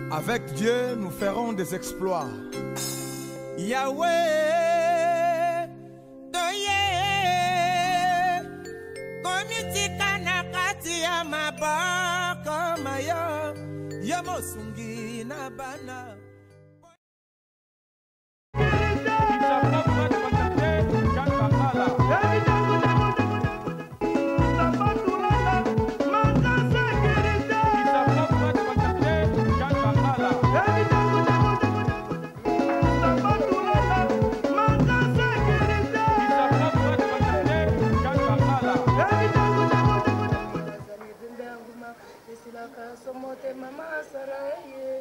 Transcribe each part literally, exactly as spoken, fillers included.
Avec Dieu, nous ferons des exploits. Yahweh, Toye, Komitika Nakati Amabaka Maya, Yamosungi Nabana. Mama Saraye,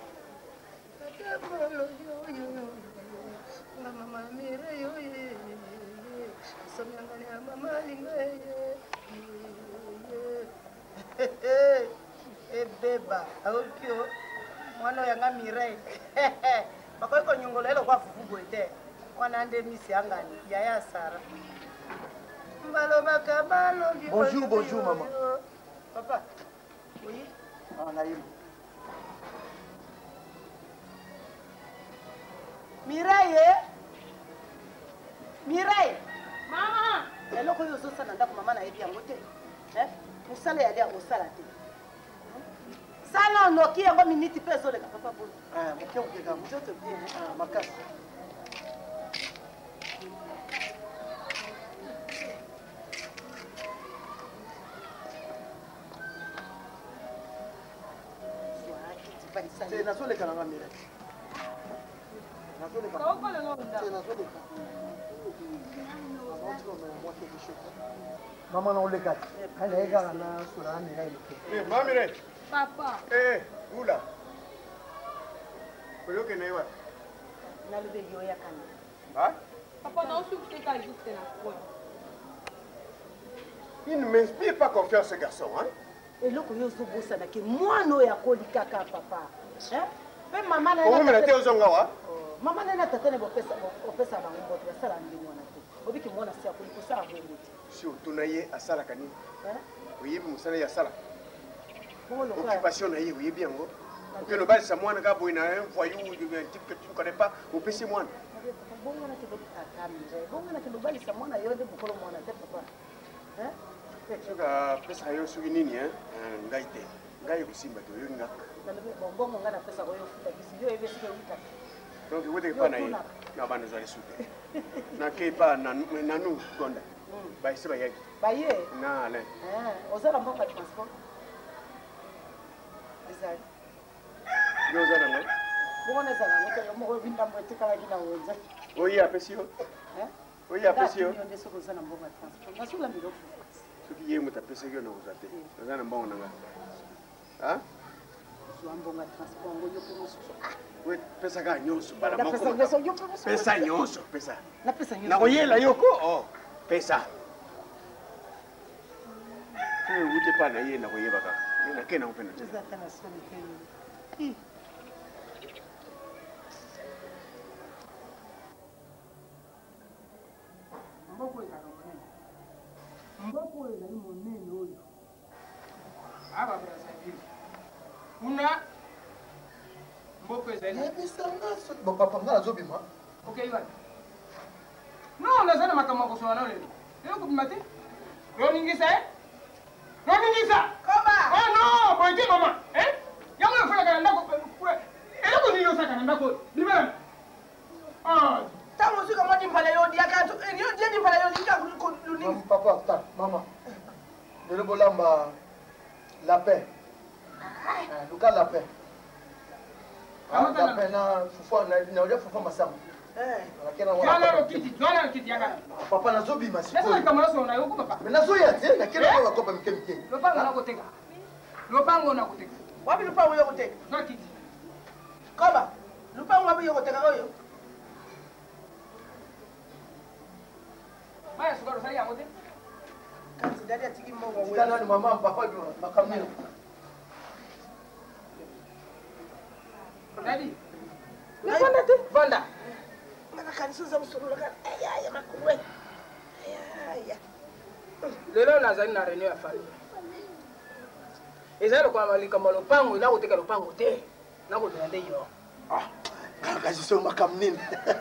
Mama Mire, Mama Eh beba, aokyo, mwana yanga Mire. Bakoko nyongolelo kwa fufugo ete. Wana ande misi angani, yaya Sara. Mbalo bakabalo. Bonjour, bonjour maman. Papa. Oui. Ah, Naïm. Mireille. Mireille. Maman. Elle a eu aussi ça dans maman na ebi yango te. Hein? Musala ya dia osala te. Sala no ki yango minute pe so le papa bo. Ah, mon cœur qui est comme je te dis, ah, ma casse. C'est la seule qui a la mire. La seule qui a la mire. C'est la seule qui a maman on le gâte. Elle est égale à la sur la mire. Eh, mamire. Papa. Eh, oula. Koyo ke newa. Na le yo ya kana. Ah? Papa, non, je suis pas juste là. Il ne m'inspire pas confiance ce garçon, hein? Et là, quand je suis là, que moi, non, ya koli kaka papa. Hein? Mais maman, elle a. Comment elle a zonga wa? Maman, elle a tata ne bopesa bopesa ba ngombo sala ndingo na te. Obi ki mwana sia koli kusala ngombo. Si otunaye asala kanini? Hein? Oui, musala ya sala. Bon le occupation na ye, oui bien ngo. OK, le bal sa mwana ka boina un voyou, un type que tu ne connais pas, au P C mwana. Bon ngana ke bopesa kamire. Bon ngana ke bali sa mwana yo de bukolo mwana te papa. Hein? Soka pesa yo sugi nini hein? Ngai te. Ngai kusimba to yo ngaka. Bon bon ngana pesa ko yo futa bisi yo ebe sike uta. Donc vous devez pas naïe. Na bana zali sute. Na ke pa na na nu gonda. Ba isi ba yaki. Ba ye. Na ale. Eh, ozala mboka transport. Ezali. Yo zana ngai. Bona zana ngai yo mo binda mbote kala kina wonza. Oyi apesio. Eh? Oyi apesio. Yo ndeso ko zana mboka transport. Nasula mbilo. Soki ye muta pese yo na uzate. Zana mbongo nanga. Ah? Zo mbonga transport ngo yo ko musu. We pesa ka nyonso bala moko. Pesa nyonso yo ko musu. Pesa nyonso, pesa. Na pesa nyonso. Na koyela yoko. Oh, pesa. Eh, ute pa na ye na koyeba ka. Na kena upenda. Pesa kana soni tena. Mboko ina monene. Mboko ina monene oyo. Aba brasa hivi. Una mboko ezali. Bon papa ngala zobima. OK, Ivan. Non, nazana makama ko sona lelo. Lelo kubimate? Roningisa eh? Roningisa. Koma. Oh no, boy ti mama. Eh? Yango yofanya kana ndako. Elo ko niyo saka ndako. Libera. Ah. Tamu suka mwadi mpale yo dia ka yo dia di mpale yo dia ko luning. Papa, ta, maman. De le bolamba la paix. Ah, Lucas la paix. Ah, la paix na fufa na na oja fufa masamu. Eh. Lakini Jana ro kiti, jana kiti yaka. Papa na zobi masiko. Sasa kama sio na yoko papa. Mais na zoya te na kila kwa kopa mke mke. Lopango na kuteka. Lopango na kuteka. Wapi lupango yo kuteka? Na kiti. Koma. Lupango wapi yo kuteka oyo? Maya sukaro sari yango te. Kanzi dadi atiki mbongo wewe. Kana ni mama papa bi makamia. Dadi. Vanda te? Vanda. Maka kanisa za msuru laka. Aya aya makuwe. Aya aya. Lelo nazali na reunion ya famille. Ezali kwa malika malopango ina kuteka lopango te. nakozela nde yo kasi so makambo nini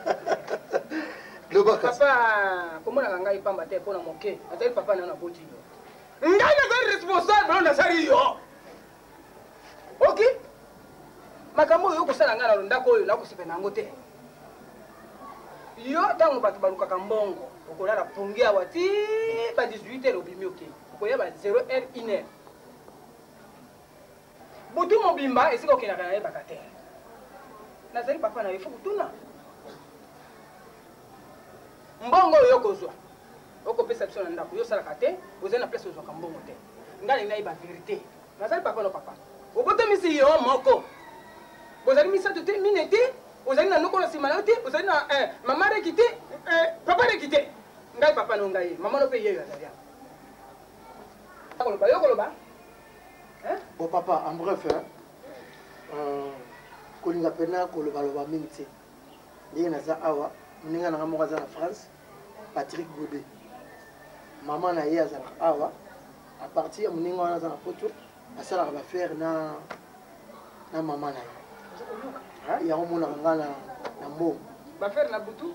lobaka papa komonaka ngai pamba te mpona moke azali papa nano aboti yo ngai nazali responsable oyo nazali yo ok makambo oyo okosala ngai na ndako oyo nakosepela yango te yo ntango bato balukaka mbongo okolala pongi awa ti ba dix-huit heures obimi oke okoyeba zéro heure une heure butu mobimba esika okendaka nayebaka te nazali papa na yo fo kutuna mbongo oyo okozwa okopesa biso na ndako yo osalaka te ozali na place ozwaka mbongo te ngai nayi ba vérité nazali papa no papa okotomisi yo moko bozali misato te mine te ozali na noko na nsima na yo te ozali na mama reki te papa reki te ngai papa no ngai mama no mpe yeyo azali awa koloba yo koloba bon papa en bref kolinga mpena kolobaloba mingi te ndenge naza awa moninga nanga moko aza na France Patrick Godet mama na ye azalaka awa a partir ya moninga wana aza na poto asalaka bafere na na mama na ye yango monaka nga na mbongo bafere na butu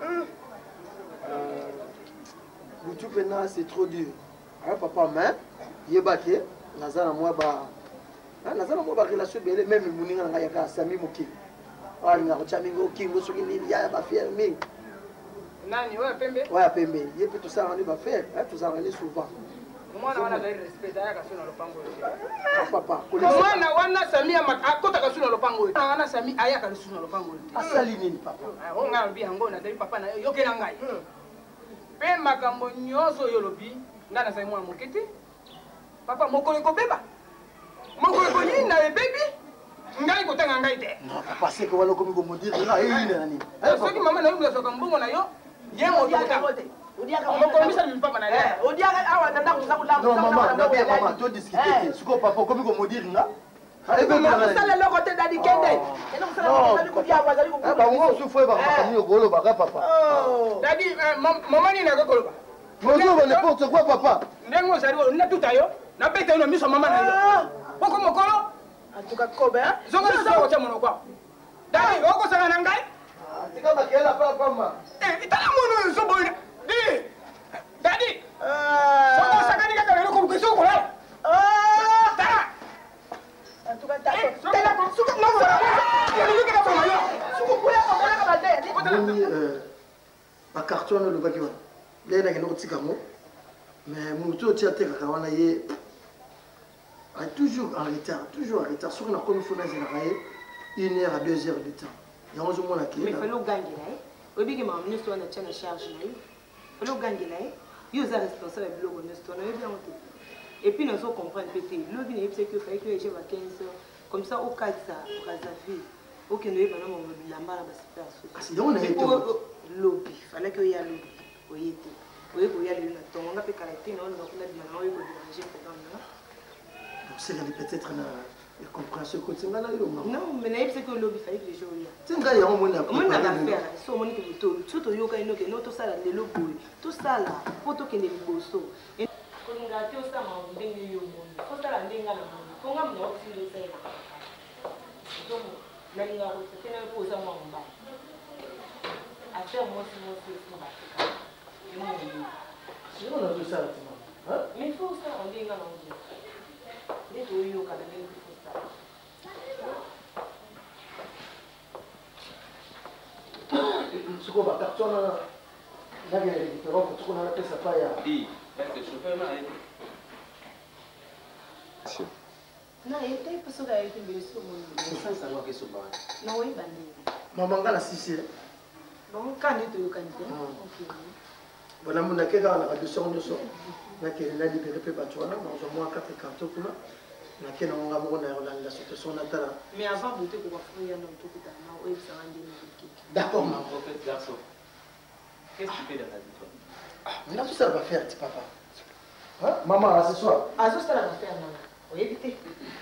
butu mpena c'est trop dur aya papa mais yebake naza na mwa ba naza na mwa barelation ebele meme moninga na ngai yaka asami mokili alingaka kotya mingi okingo soki nini yaya bafere mingi nani oyo pembe oyo pembe ye mpe tosalaka nde bafere tozalaka nde souvent mwana wana azali respect ayaka so na lopango oyo papa mwana wana sami akotaka so na lopango oyo wana sami ayaka lisusu na lopango oyo asali nini papa o ngai alobi yango nazali papa na yo yoke na ngai mpe makambo nyonso oyo olobi ngai nazali mwana moke te papa mokolo ekobeba mokolo ekonini na ebebi ngai kotanga ngai te papa seke wana okomi komodire nga eyine na nini soki mama na yo mlasaka mbongo na yo ye motokote okomisa mipapa na ye odiaka awa na ndako toza kolamba non mama nabiya mama todiskute te sikoyo papa okomi komodire nga kosala eloko te dadi kende bango osufu oyebaka makamini okolobaka papa dadi mama nini akokoloba ozoba n'importe quoi papa ndenge ozali oyo natuta yo nabeta yo na miso mama na yo poko mokolo atuka kobe zongolisokotya monoko awa dadi okosaka na ngai tika makela papa itala mono oyo soboyina di dadi sokosakani kaka lelo kobukeso okolala tala bacarton wana olobaki wana ye nakende kotika yango mais motu otia atekaka wana ye toujours en retard toujours en retard soki nakomi fo nazelaka ye une heure à deux heures de temps yango ozomona ke fale ogangela ye oyebiki makambo nyonso wana tia na charge na ye fale ogangela ye yo oza responsable ya biloko nyonso tona oyebi yango te et puis nazo comprendre mpe te lobi nayebisaki ofalaki oyeje ba quinze heures comme ça okatisa brazzaville okende oyeba na makambo bilamba na basuperaso lobi falaki oya lobi oye te oye koya lelo na ntongo nga mpe kala te na oyo nakuna bima na oyo koderange programme na osekali peut-être na compréhension côté nga na yo non mais nayebisaki olobi falaki deja oya ti ngai yango omoni omoni na affaire so omoni ke botolu so toyokani noke no tosala lelo boye tosala mpo tokende liboso kolinga te osala makambo ndenge yo omoni osala ndenge nga na moni mponga mona okosili osalela nalinga kosete na yo mpo oza mwa mobali affaire mwasi mwasi esi batika mais il faut osala ndenge nga na moni nde toyoka na ndenge ifosala sikoyo bacarton wana nakende différent kotoko na napesa pa ya na yetai pasoka yete mbele so moni na oyeba ndenge mama nga na sisi bango kani toyokani te banamu nake kaka na radio songo nyonso nakende na libere mpe bato wana nazwa mwa quatre carton kuna nake nango nga moko na kolandela situation natala mais avant bote kokafuya na tokutana na oyebisanga ndenge oke d'accord mama Qu'est-ce que tu fais dans la vie? maintenant tosala bafere ti papa mama à ce soir azosala bafere nanga oyebi te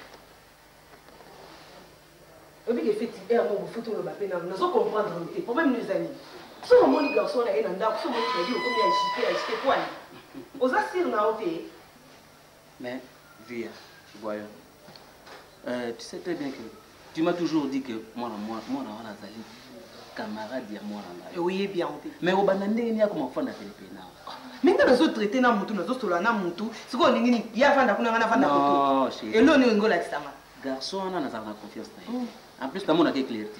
oyebi ke feti ere moko bofuti oloba mpe nanga nazo comprendre te problème nezali so omoni garçon na ye na ndako so omoni nadi okomi agite agite kwani oza sire na yo te Mais, Via, voyons. Euh, tu sais très bien que Tu m'as toujours dit que moi, moi, moi, moi, Nazali, camarade, il y a moi, oui, bien. Mais au banane, il y a comme enfant dans le pays. Mais quand nous autres traités dans Moutou, nous autres dans Moutou, c'est quoi il y a vingt ans, on a vingt ans. Et là, on est là, c'est ça. Garçon, on a confiance. En plus, on a clarté.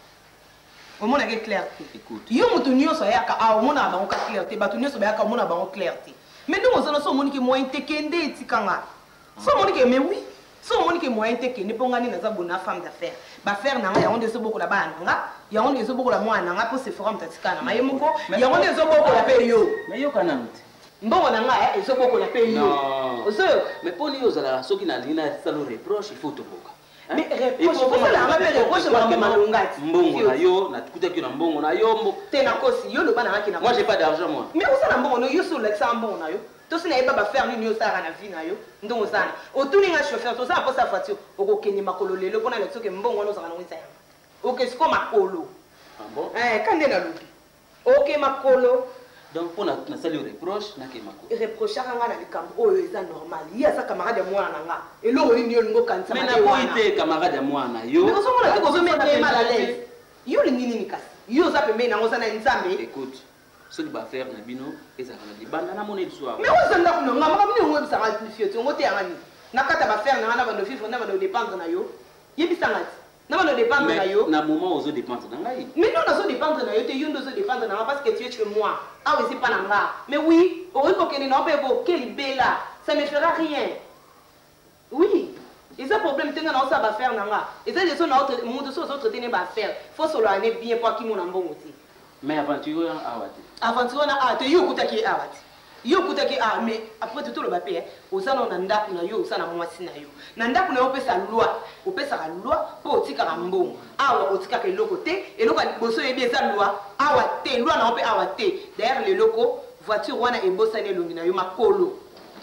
Au monde a clarté. Écoute. Yo Moutou, nous sommes à au monde a clarté. Bah, nous sommes à au monde a clarté. Mais nous, on a ce monde qui est moins tekende, tikanga. Ce monde qui est, mais oui. Ce monde qui est moins tekende, pour gagner dans sa bonne femme d'affaires. Bah, faire n'a rien, on a beaucoup là-bas. Il y a on a beaucoup là moi, on a pour se forum tatikana. Mais il y a on a beaucoup la période. Mais yo kanang. Bon, on a un peu beaucoup la période. Non. Mais pour nous, ceux qui n'ont pas de reproche, il faut te boka. Mais reproche, il faut que la reproche marque malungati. Mbongo na yo, na tukuta ki na mbongo na yo mbo. Tena kosi, yo le bana ki na. Moi j'ai pas d'argent moi. Mais où ça na mbongo no yo sur l'exemple mbongo na yo. To sina eba ba faire ni yo sara na vie na yo. Ndongo sana. Otuni nga chauffeur to ça pour sa voiture. Oko keni makolo lelo pona le tsoke mbongo no sara na wisa ya. OK, c'est comme makolo. Ah bon? Eh, quand na lobi. OK makolo. Donc pour na na sali reproche na ke makolo. Reproche nga na likambo oyo eza normal. Ya sa camarade mwana na nga. Elo ni yo ngo kanisa. Mais na ko ite camarade mwana na yo. Mais ko so mona ke ko so mettre mal à l'aise. Yo lingi nini kasi. Yo za pembe na ngosana nzambe. Écoute. Ce qui va faire na bino ezaka na libanda na mona edsoa. Mais où ça ndako nga maka mini ngo bisa ngati fioto ngote yangani. Nakata ba faire na na ba no vivre na ba no dépendre na yo. Yebisa ngati. Na ba no dépendre na yo. Na moment ozo dépendre na ngai. Mais non na zo dépendre na yo te yo ndo zo dépendre na nga parce que tu es chez moi. Ah oui, c'est pas na nga. Mais oui, au risque que na pe bo quel bella, ça me fera rien. Oui. Et ça problème tenga na ça va faire na nga. Et ça les autres autres monde so autres tenir ba faire. Faut solo aller bien pour qui mon ambongo ti. Mais aventure en awati. Aventure na a te yo kutaki awati. Yo kutaki a mais après tout le bapé ozana na ndaku na yo osana mwasi na yo. Na ndaku na yo pesa loi, opesa ka loi po otika ka mbongo. Awa otika ka eloko te, eloko boso yebi eza loi, awa te, loi na ope awa te. D'ailleurs les locaux voiture wana ebosane longi na yo makolo.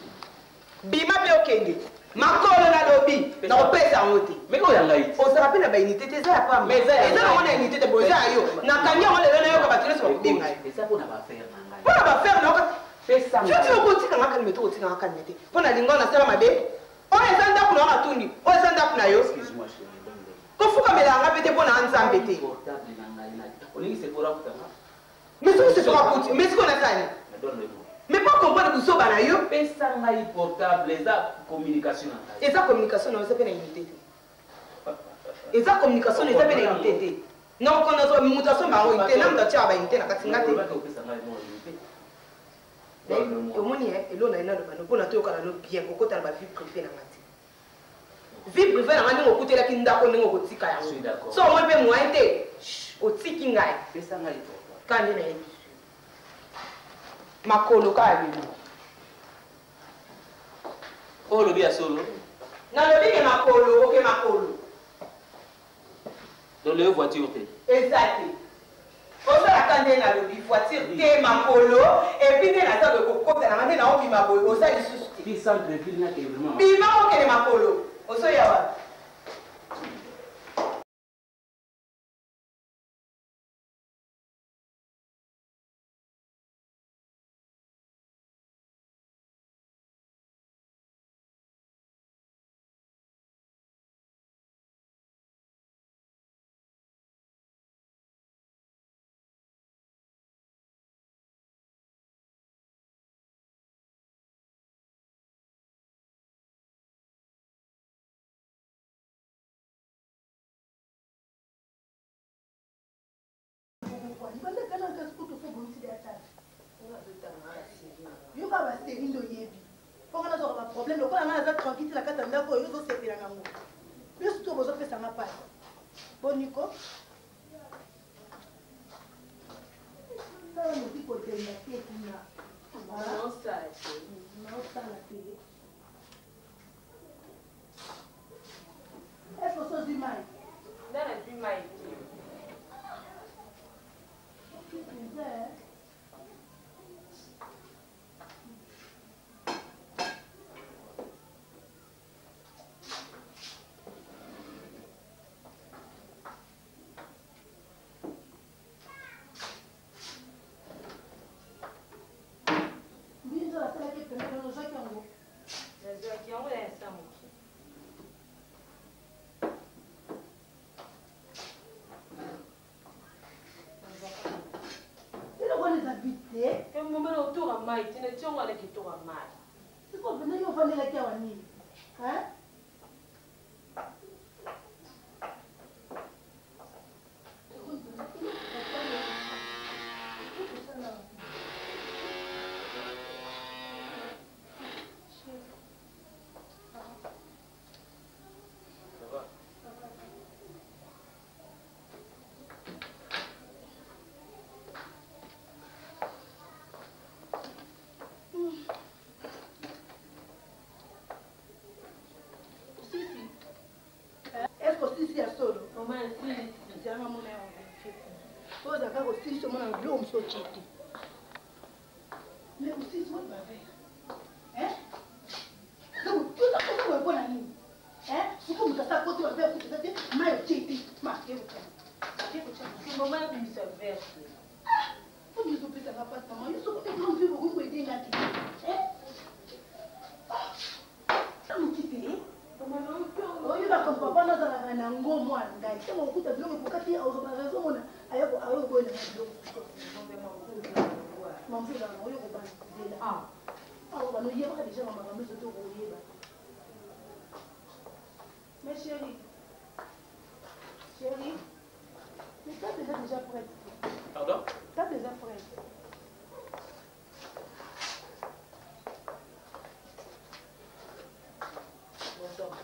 Bima pe okende. Makolo na lobi na opesa ngote. Mais ko yanga iti. O sera pe na ba unité te za pa. Mais ça eza na wana unité te boza yo. Na kanya wana lelo na yo ka batule so binga. Et ça pour na ba faire na ngai. Pour na ba faire na pesa. Tu tu okotika ngaka ni meto otika ngaka ni te. Pona linga na sala mabe. O eza ndaku na ngatundi. O eza ndaku na yo. Excuse-moi chérie. Ko fuka mela nga pete pona nzambe te. Portable na ngai na. Olingi c'est pour akutanga. Mais ce c'est pas pour mais ce qu'on a ça. Mais donne-le. Mais pas comprendre que so bana yo. Pesa ngai portable eza communication. Eza communication na eza pe na unité te. Eza communication eza pe na unité te. Non qu'on a so mutation ba unité na mutacha ba unité na katinga te. Omoni eh elo na ina lo bano pona to kala no bien ko kota ba vie privée na ngati. Vie privée na ngani ngokutela ki ndako ningo kotika yango. So mo pe mo ite otiki ngai pesa ngai to. Kani na ye. Makolo ka bi. O lo bia solo. Na lo bi makolo, OK makolo. Dans le voiture te. Exact. On va attendre na lobi voiture te makolo et puis na ta de koko na ngane na obi maboy o sa lisusu te. Bi centre ville na ke vraiment. Bi ma o ke makolo. O so ya wa. Yo ka ba seri ndo yebi. Ponga na zo ba problème lo ko na za tranquille la kata ndako yo zo sepela ngango. Yo sto bozo pesa ma pa. Boniko. Ndalo ndi ko tenda ke kuna. Non ça. Non ça la télé. Est-ce que ça dit mai? Dans la du mai. mai tina tionga le kitoka mai. Siko bana yo fane la kia wani. Hein? Mais aussi, c'est pas vrai. Hein? Donc, tout ça, c'est quoi pour la nuit? Hein? C'est comme ça, quand tu vas faire tout ça, c'est mal checké. Marquez votre temps. C'est maman qui me servait. Comme ils ont fait ça, va pas maman. Ils sont peut-être rendus pour vous aider là. Hein? Ça me quitte. Oh, il va comme papa, nous avons un ango, moi, un gars. C'est mon coup de blanc, pour qu'à dire, on a raison, on a. Aïe, aïe, aïe, aïe, mon fils, on est au bas. Ah, on va nous y avoir déjà, on va nous sauter au rouillé. Mais chérie, chérie, mais t'as déjà déjà prête. Pardon? T'as déjà prête. Bonsoir.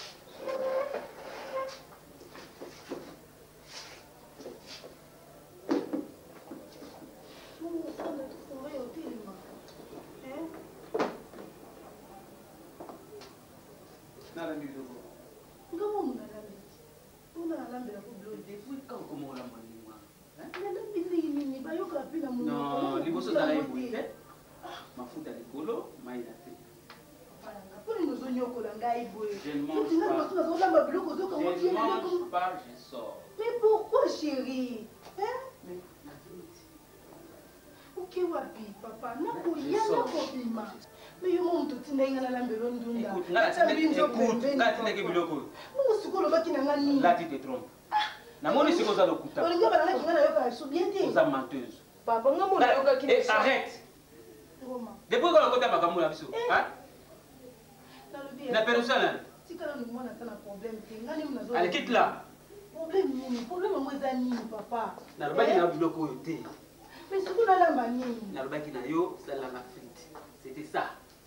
Non, les bosses d'aller bouillir. Ma foute à l'écolo, maïda. Je ne mange pas, je sors. Mais pourquoi, chérie? Hein? Mais Ok, wapi, papa. Nako, yana kopima. Mais yo monte tinenga na lambelo ndunda. Écoute, ngala tineke biloko. Mungu sikolo baki na ngani. Là tu te trompes. Na moni siko za lokuta. Olinga bana ngana ngana yoka subiente. Vous êtes menteuse. Papa, nga mona yoka ki. Eh, arrête. Depuis qu'on a côté makambo la biso, hein? Na personne. Tikala ni mwana sana problème te. Ngani mnazo. Allez, quitte là. Problème nini? Problème mo ezani papa. Na lobaki na biloko yo te. Mais c'est quoi la manie? Na lobaki na yo, ça la frite. C'était ça.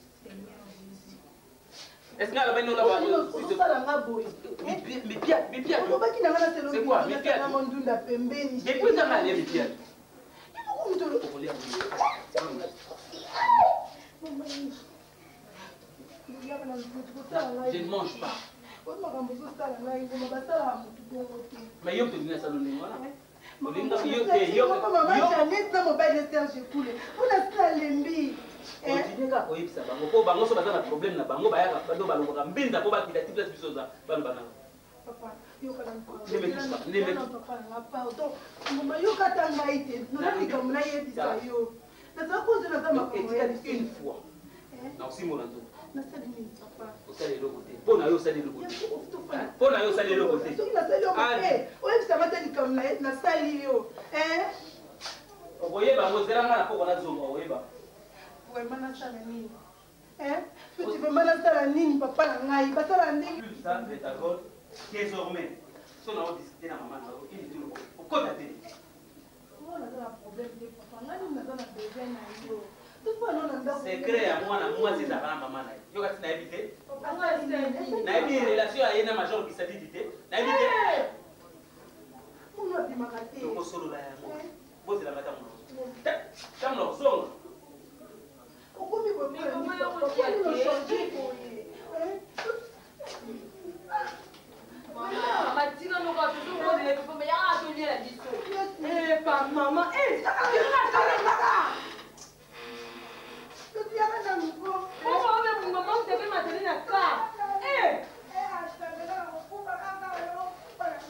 Est-ce que la bande là-bas? C'est ça la maboy. Mais mais bien, mais bien. C'est quoi? Mais bien. Depuis ça m'a l'air bien. Je ne mange pas. Mais yo te dis ça le voilà. Olinga yo te yo. Maman mobile Serge coulé. On a ça lembi. Continue ka koyebisa bango po bango so baza na problème na bango bayaka bado balobaka mbinda po bakita ti place biso za bano bana. Papa, yo kana ko. Ne me touche pas, ne me papa, na pardon. Mama yo kata ngaite. Na tika mna yebisa yo. Na za ko zena za makongo ya une fois. Na aussi mon ando. Na sali ni papa. O sali le côté. Po na yo sali le côté. Po na yo sali le côté. So na sali yo côté. O yebisa mata tika mna na sali yo. Eh? O boyeba ngo zeranga na poko na zongo oyeba. Tu veux m'en faire nini? Hein? Tu veux m'en faire nini, papa na ngai? Basala nini? Plus ça, de ta God, désormais, si on a discuté na maman, il dit le au côté de on a un problème de papa. Nani na zana besoin na yo. Tu vois non na ndako. Secret ya mwana moi c'est ça na maman na. Yo kati na éviter. Papa c'est na éviter relation ya ina major qui s'adité. Na éviter. On a dit makate. Ko solo la ya mo. Boze la mata mo. Tam lo songa. Pourquoi me voyez pas? Pourquoi nous changer pour y? Maman, tu vas nous voir toujours pour les femmes, mais il y a un atelier à dix. Eh, pas maman, eh, ça va bien, ça va bien. Tu viens là dans mon corps. Pourquoi même maman, tu devais m'atteler la carte? Eh. Eh, je t'avais là, on va pas là, on va pas là.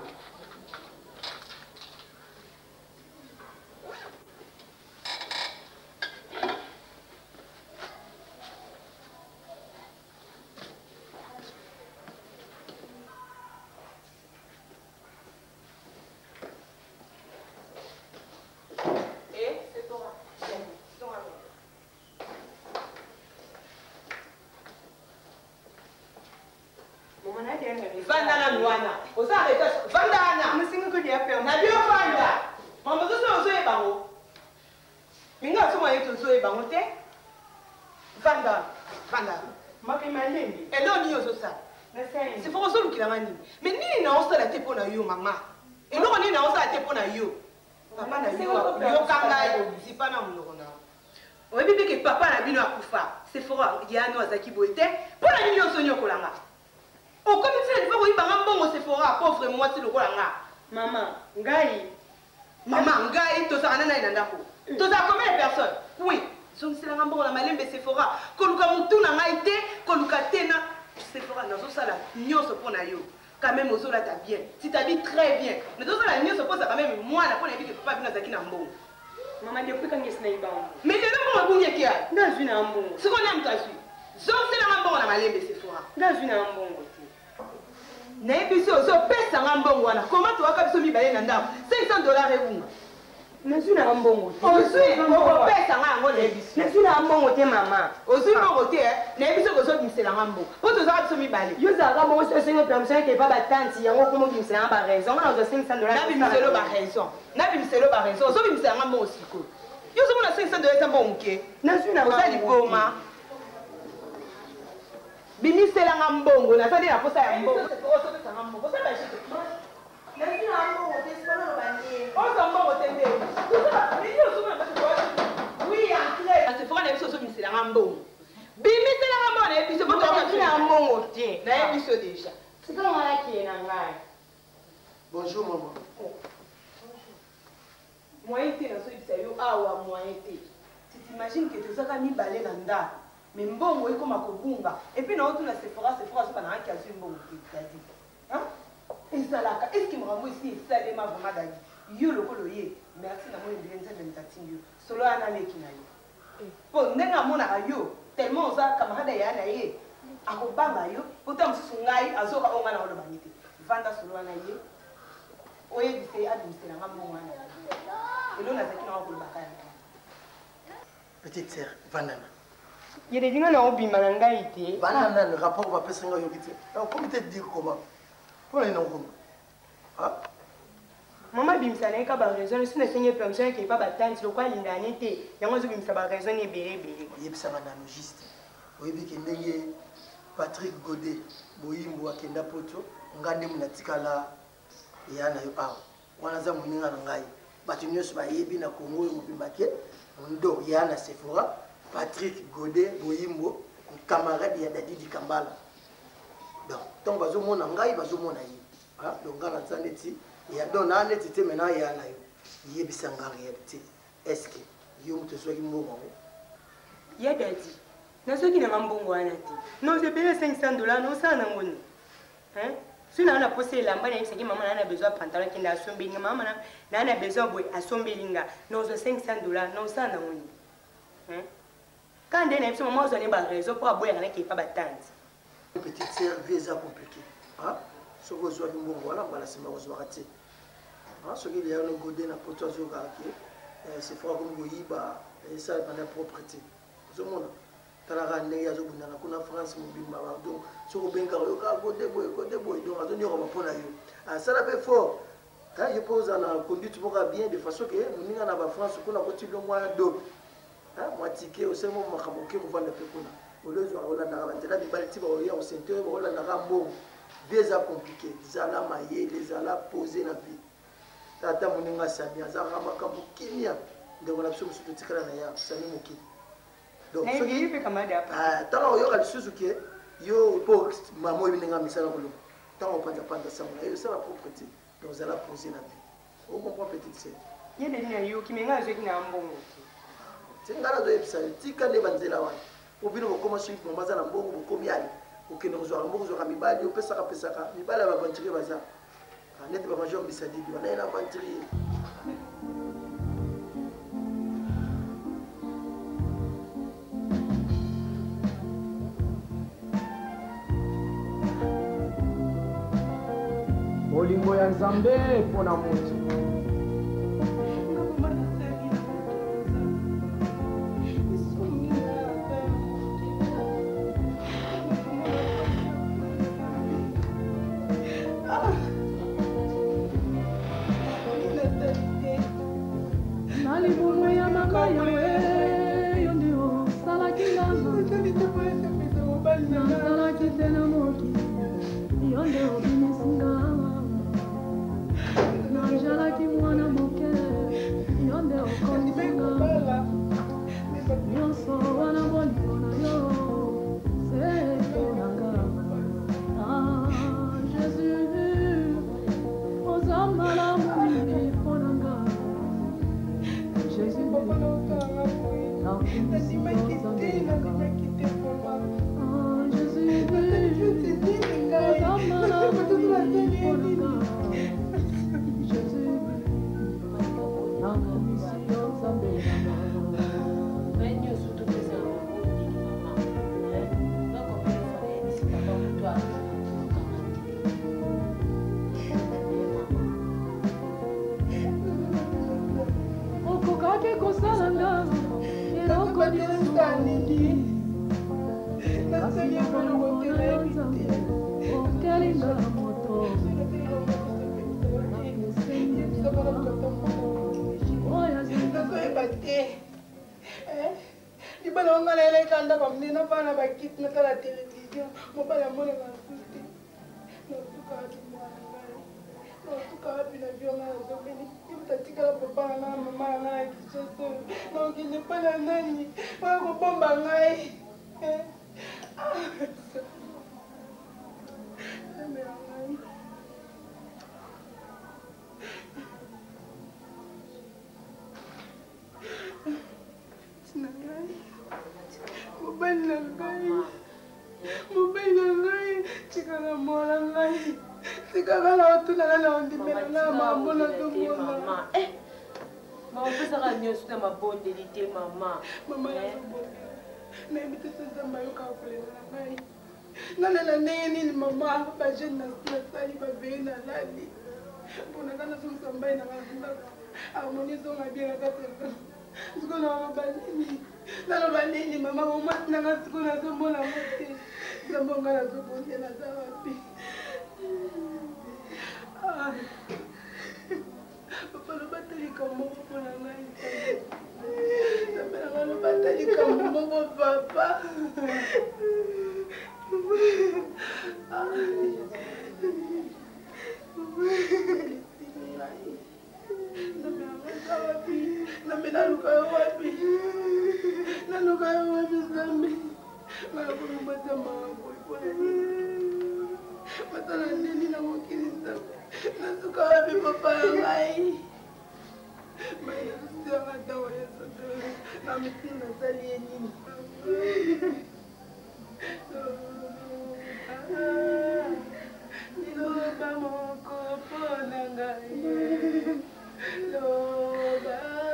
Vandana Luana. Osa arrêta. Vandana. Mais c'est que tu as perdu. Na bio Vanda. Maman zo so zo e bango. Minga so moye to zo e bango te. Vanda. Vanda. Maki malindi. Elo ni yo so sa. C'est pour ça que mani. Mais ni na osa la te pona yo mama. Elo ni na osa la te pona yo. Papa na yo. Yo kanga yo. Si pa na munoko na. Oyebi be ke papa na bino akufa. C'est fort ya no azaki boite. Pona ni yo so nyoko langa. Oh, comme tu dis, il va y avoir un Sephora, pauvre moi, c'est le rôle. Maman, Ngai. Maman, Ngai, tu as un an. Tu as combien de personnes? Oui. Donc, c'est la rambo, la malin de Sephora. Quand nous avons tout dans l'Aïté, quand nous avons Sephora, nous avons ça là, nous avons pour nous. Quand même, nous avons bien. Si tu as dit très bien, nous avons la nous avons quand même moi, la première vie que papa vient à Nambo. Maman, depuis quand est-ce que tu as mais tu as dit que tu as dit dans une ambo. Ce qu'on aime, tu as dit. Donc, c'est la rambo, la malin de Sephora. Dans une ambo. Nebiso so pesa ngambongo wana comment to waka biso mibale na ndako cinq cents dollars eunga nazu na mbongo te ozui ngo pesa ngango nebiso nazu na mbongo te mama ozui mbongo te nebiso ko so bimisela ngambo po to zaka biso mibale yo zaka mbongo so sengo permission ke pa ba tanti yango komo bimisela ba raison na zo cinq cents dollars na bimiselo ba raison na bimiselo ba raison so bimisela ngambo osiko yo so mona cinq cents dollars mbongo ke nazu na ozali boma bimisela ngambongo na sadi na posa ya mbongo oso pesa ngambongo oso ba shito na sina ngambongo te solo lo banye oso mbongo te nde ni oso na bato oui entre parce que faut na biso oso bimisela ngambongo bimisela ngambongo na biso poto na sina mbongo te na biso déjà c'est comme on a qui na ngai bonjour maman moyen te na so bisa yo awa moyen te tu t'imagines que tu zaka mibale na ndako mais mbongo ekoma kobunga et puis na otu na Sephora Sephora so kana ki azu mbongo tadi hein ezalaka est-ce que mrambo ici esalema vraiment dadi yo lokolo ye merci na moi ndienza de mtatinyo solo ana leki na yo po ndenga mona yo tellement oza camarade ya na ye akobanga yo ota mususu ngai azoka onga na oloba nite vanda solo ana ye oye bise administrer nga mbongo ana elo na zaki na okoloba kaya petite sœur Vandana. Il y a des gens qui ont bien été. Banana, le rapport va passer en yogi. Alors, comment te dire comment? Pour les noms. Maman bimsa na ka ba raison si na senye permission ke pa ba tanti lo kwa lindane te yango zo bimsa ba raison ne bere bere yebisa bana logiste oyebi ke ndenge Patrick Godet boyimbo akenda poto ngande munatikala yana yo awa wana za muninga na ngai bato nyonso bayebi na Congo mobimba ke ndo yana Sephora Patrick Godet boyimbo camarade ya Dadi Kambala donc donc bazomona ngai bazomona ye ah donc ngana tsaneti ya dona neti te mena ya na yo yebisa nga réalité est-ce que yo mto soki mbongo ya Dadi na soki na mbongo wana te non je paye cinq cents dollars non ça na ngoni hein si na na posé lamba na yebisa maman na besoin pantalon kinda asombelinga maman na na besoin boy asombelinga non je cinq cents dollars non ça na ngoni hein quand on a maman on a pas raison pour aboyer na ki pa batante petite sœur visa compliqué hein ce que je vois voilà voilà c'est ma chose raté hein ce qu'il y a le Godet na poto zo ka ki c'est fort comme goyiba et ça pendant propreté zo mona tala ne ya zo bunda na kuna France mobimba ba donc ce ko benga yo ka Godet boy Godet boy donc azoni ko mapona yo ah ça la fait fort hein je pose en conduite pour bien de façon que muninga na ba France kuna ko tilo mwa do hein moi ticket au seulement makaboke ko vanda pe kuna olezo olanda kabantela bibaliti ba oya au centre ba olanda ka mbongo déjà compliqué zala maye les ala poser na vie tata muninga sabia zaka makambo kimia ndeko na biso musutu tikala na ya sani moki donc so ki pe kamade apa ah tala oyo ka suzuki yo po mamo ibinga misala kolo tango panja panja sama yo ça la propreté donc zala poser na vie on comprend petite sœur yede ni yo ki menga zo ki na mbongo tingala zo ebisa tika ne banzela wana obino bokoma suite mo mazala mbongo bokomi ali okende kozwa mbongo zo ka mibali opesaka pesaka mibali ba bantike baza neti bamajor bisadidi banaye na aventurier bolingo ya nzambe mpona moto nalibumu ya makayo yo nde osalaki nganga nazalaki te na moki yo nde obimisinga nazalaki mwana moke yo nde okondisinga nyonso wana bolingo na yo seponanga Jésus ozambala moni mponanga Jésus okokaki kosalanga eloko nyonsoalingi kasi mona yo nzambe okelinga moto nakoyeba te libala wanga na eleka ndako mnena bana bakiti natala televizio mobala amonaka suti nasuka wapi mwana ngai nasuka wapi na bio nga nazobeli tatikala papa na nga mama na nga ya kisoso naokende mpona nani mpona kobomba ngai amela ngai tina ngai mobali na ngai mobali na ngai tikaka mwana ngai tikaka na otunana na ondimela nga mambo nazomona maopesaka nyonso na mabondeli te mama mama nayebi te so nzambe ayokaka kolela na ngai ngana na ndenge nini mama bajeune nasali baveye na lali mpona nga nazongisa mbai na ngandako harmonie ezonga bien kaka siko naloba nini naloba nini mama momasi nanga siko nazomona ngo te nzambe nga nazobonde naza wapi papa lobatalika moko mpona ngai nzambe nanga lobatalika moko papa nzambe naluka yo wapi naluka yo wapi nzambe nakomimbata maboy mpona matala ndeni na mokili nzambe nasuka wapi papa ya ngai maisianga ntango yesoto na mitini nasali ye nini liloba moko mpona ngai loba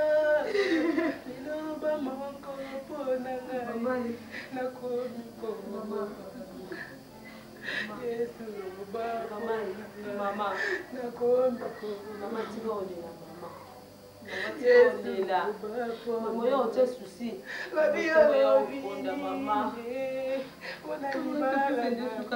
liloba moko mpona ngai nakomi koma yesu mama nakomi mama tika olela mama yesu mama oyo otie susi oyo okonda mama mpona libala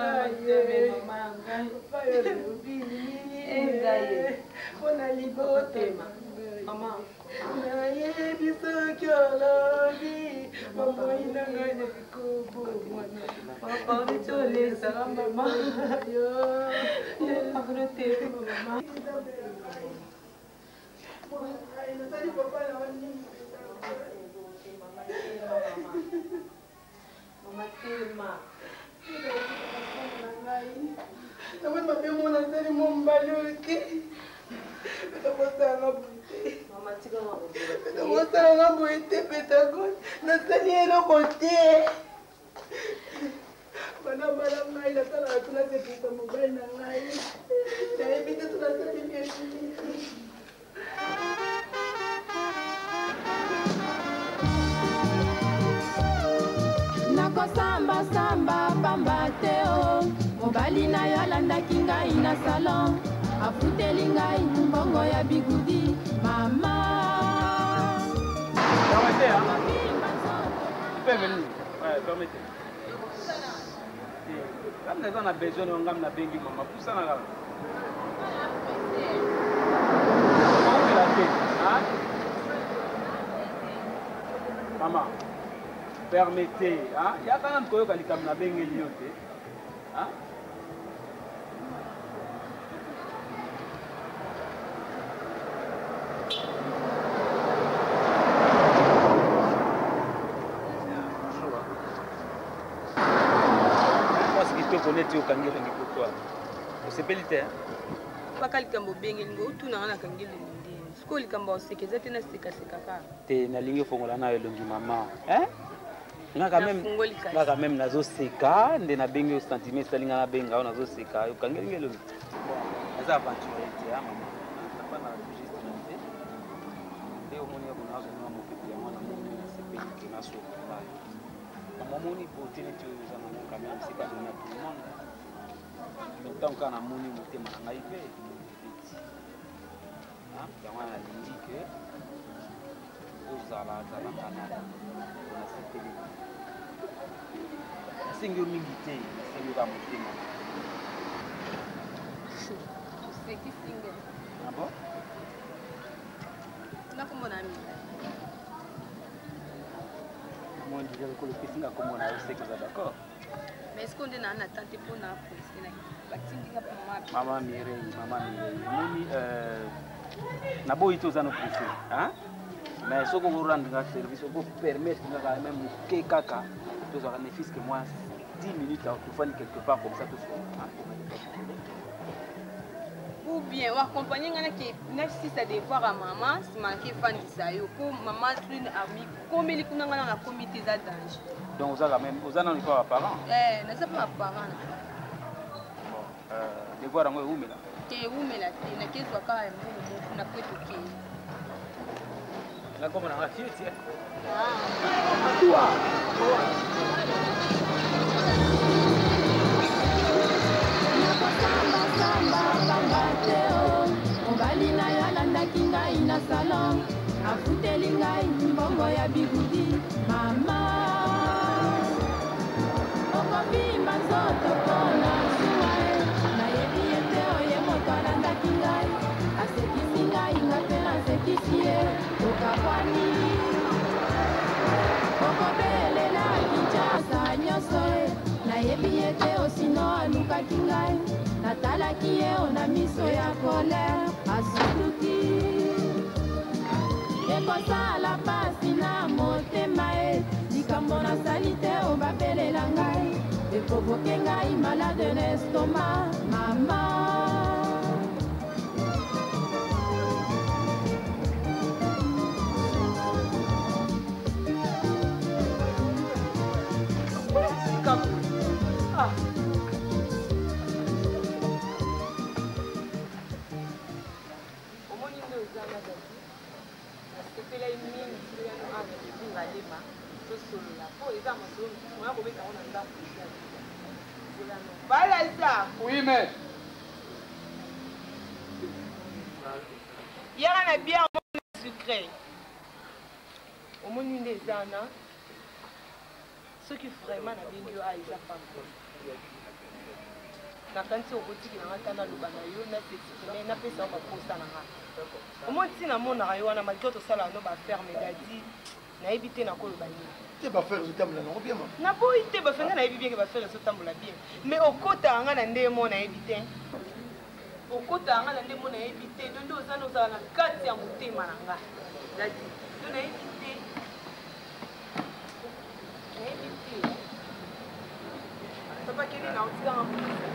mpona libotema mama nayebi soki olobi mamoi na ngai na likobo mwana papa oleti olesaka mama akolo te mama nasali papa na wanini mama tema namoni mabe mona nasali mo mbali oyo te petakosalanga boye te petakosalanga boye te petagon nasali eloko te bana bala ngai nasalaka tuna sepesa mobali na ngai nakosamba samba pamba te o mobali na yo alandaki ngai na salon afuteli ngai mbongo ya bigudi mama Permettez, hein? Tu peux venir. Ouais, permettez. Comme les gens ont besoin de ngam na bengi maman, pour ça na là. Comment on la fait, hein? Maman, permettez, hein? Il y a quand même quoi que comme na bengi lioté, hein? Connaître au kangé de quoi c'est pelité pas quelqu'un mo bengi ngo tu na na kangé le ndi skoli kamba sekeza tena seka seka ka te na lingi fongola na elongi mama hein nga quand même nga quand même nazo seka nde na bengi au sentiment salinga na benga au nazo seka au kangé ngelo eza aventure te ha mama na pas na juste na te et au moni ko nazo na mo pepe mwana mo c'est pelité na so ba maman ni beauté ni tu za na quand même c'est pas donné à tout le monde mais tant qu'on a moni mo te manga ipe hein ya mwana lingi que ozala zala kana na sepeli singi mingi te singi ba motema c'est qui single ah bon na komona mi moi je vais le piscine à comment on a aussi que ça d'accord mais est-ce qu'on est en attente pour na piscine batinga pour moi maman Mireille maman Mireille moni euh na boy to za no piscine hein mais ce qu'on vous rendre un service pour permettre que quand même que kaka to za ne fils que moi dix minutes pour faire quelque part comme ça tout ça ou bien ou accompagner ngana qui neuf si ça devoir à maman si manquer fan ça yo pour maman une amie comme il kuna ngana na comité za danger donc vous avez même vous en avez pas parents eh na ça pas parents bon euh devoir ngo umela ke umela te na kezwa ka mbo na kwetu ke na koma na fille tie ah toi mobali na yo alandaki ngai na salon afuteli ngai mbongo ya bigudi mama okobima nzoto mpona zuwa e nayebi ete oye moto alandaki ngai asekisi ngai nga mpe nasekisi ye okakwani okobelela kinshasa nyonso e nayebi ete osino alukaki ngai natalaki ye ona miso ya kolere asuluki ekosala pasi na motema e likambo nasali te obabelela ngai ekovoke ngai malade na estoma mama ah Oui, mais. Il y a un bien sucré. Au moins, une des années, ce qui vraiment a bien eu à Isa Pam. Na kanti okoti na ngata luba na yo na petite na pesa ba posta na nga. Au moins si na mona yo na malgré to sala no ba ferme dadi na ebité na koloba ni. Tu vas faire ce temps là non bien maman. Na boy te ba fenga na ebi bien que ba faire ce temps là bien. Mais okota nga na ndemo na ebité. Okota nga na ndemo na ebité dondo zano za na kati ya mutema na nga. Dadi do na ebité. Na ebité. Papa kene na otika nga.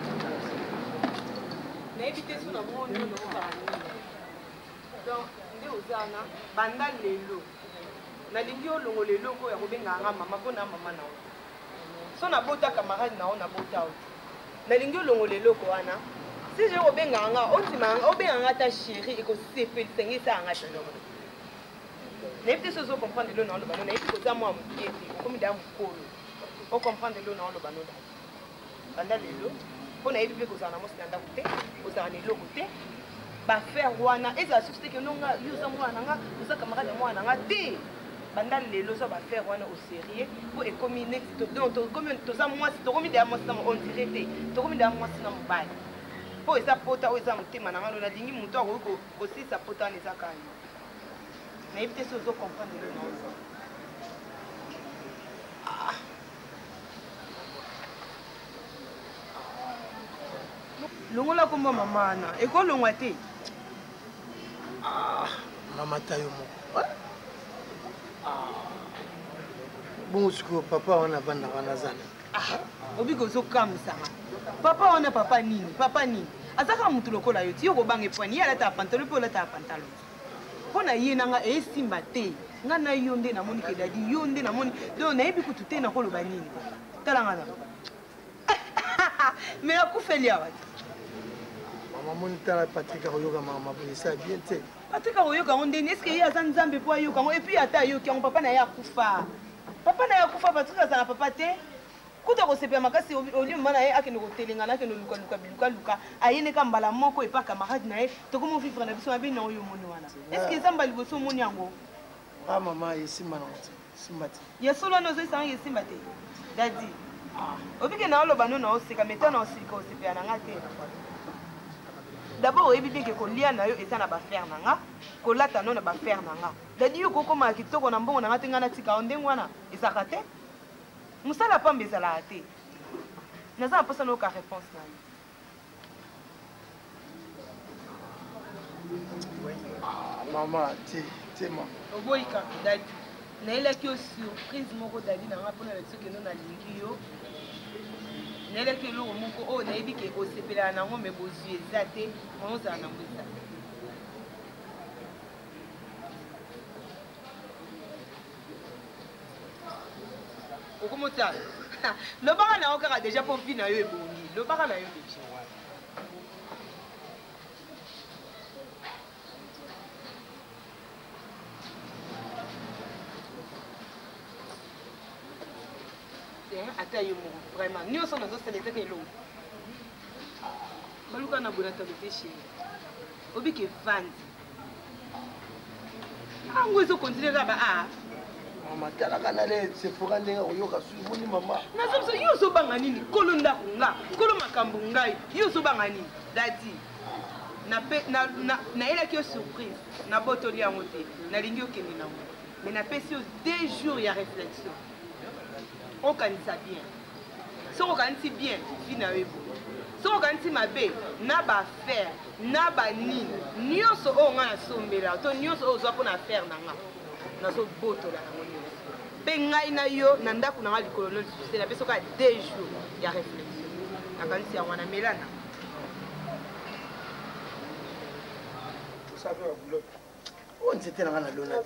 Na éviter sous la monde de nos parents. Donc, nous avons banda lelo. Na lingi o longo lelo ko ya kobenga nga mama ko na mama na. So na bota camarade na ona bota o. Na lingi o longo lelo ko ana. Si je rebenga nga, otima obenga ta chérie et que c'est fait sengi ça nga tano. N'est pas ce que comprendre le nom le ballon, n'est pas ça moi mon pied, comme dans mon col. On comprend le nom le ballon. Pendant les lots, on a élevé que ça n'a pas stand côté, aux années l'autre côté. Ba faire wana, et ça suscite que non nga, yo ça moi nanga, ça camarade moi nanga té. Pendant les lots ça va faire wana au sérieux pour économie donc comme tout ça moi c'est comme des moi ça on dirait té. To comme des moi ça mon bail. Po eza pota o eza motema na ngalo na lingi muto ako aussi sa pota ne zakani na éviter ce zo comprendre le nom ah longola ko mama na e ko longwa te ah mama tayo mo ah bon siko papa wana banda wana zana ah obi ko zo kamisa papa wana papa nini papa nini azaka mutu lokola yo ti yo kobange pwani ya lata pantalon po lata pantalon pona ye nanga e simba te nga na yo nde na moni ke dadi yo nde na moni donc na yebi kutu te na koloba nini tala nga na mais akufeli awa mama moni tala Patrick akoyoka mama bonisa bien te Patrick akoyoka ngo ndeni est-ce que ye aza nzambe po ayoka ngo et puis ata ayoki yango papa na ye akufa papa na ye akufa Patrick aza na papa te kuta kosepela makasi oli mwana ye akende kotelenga na kende luka luka biluka luka ayene ka mbala moko e pa camarade na ye tokomo vivre na biso mabe na oyo moni wana est-ce que zamba liboso moni yango ah mama yesimba na moti simba te yesolo no zo sanga yesimba te dadi ah obike na oloba no na osika meta na osika osepela na nga te d'abord oyebi bien ke kolia na yo eza na bafaire na nga kolata no na bafaire na nga dadi yo kokoma kitoko na mbongo na nga te nga na tika ndenge wana ezaka te musala pambe ezalaka te naza na mposa nayoka réponse na ye mama te te ma oboyi kaka dadi nayelaki yo surprise moko dadi na nga mpona na soki eno nalingi yo nayelaki eloko moko oyo nayebi ke osepelaka nango me bozwi eza te ozala nango eza okomotala lobaka na yo kaka deja mpo mpi na yo ebongi lobaka na yo deja ata yo moko vraiment nyonso nazosala ezaka elongo baluka na bonatalo te chéri obike vandi ango ezokontinue kaka ba a mama talaka na le sefoka ndenge akoyoka sui moni mama nazo biso yo ozobanga nini kolo ndako nga kolo makambo ngai yo ozobanga nini dadi nayelaki yo surprise nabotoli yango te nalingi okende nango mais napesi yo deux jours ya réflexion okanisa bien soki okanisi bien vi na yo ebo soki okanisi mabe na baaffaire na banini nyonso oyo nga nasombela to nyonso oyo ozwa mpo na affaire na nga nazobotola yango nyonso mpe ngai na yo na ndako na nga likolo lolisusi napesi oka deux jours ya réflexion nakanisi yango wana melana oyo nzete na nga na lona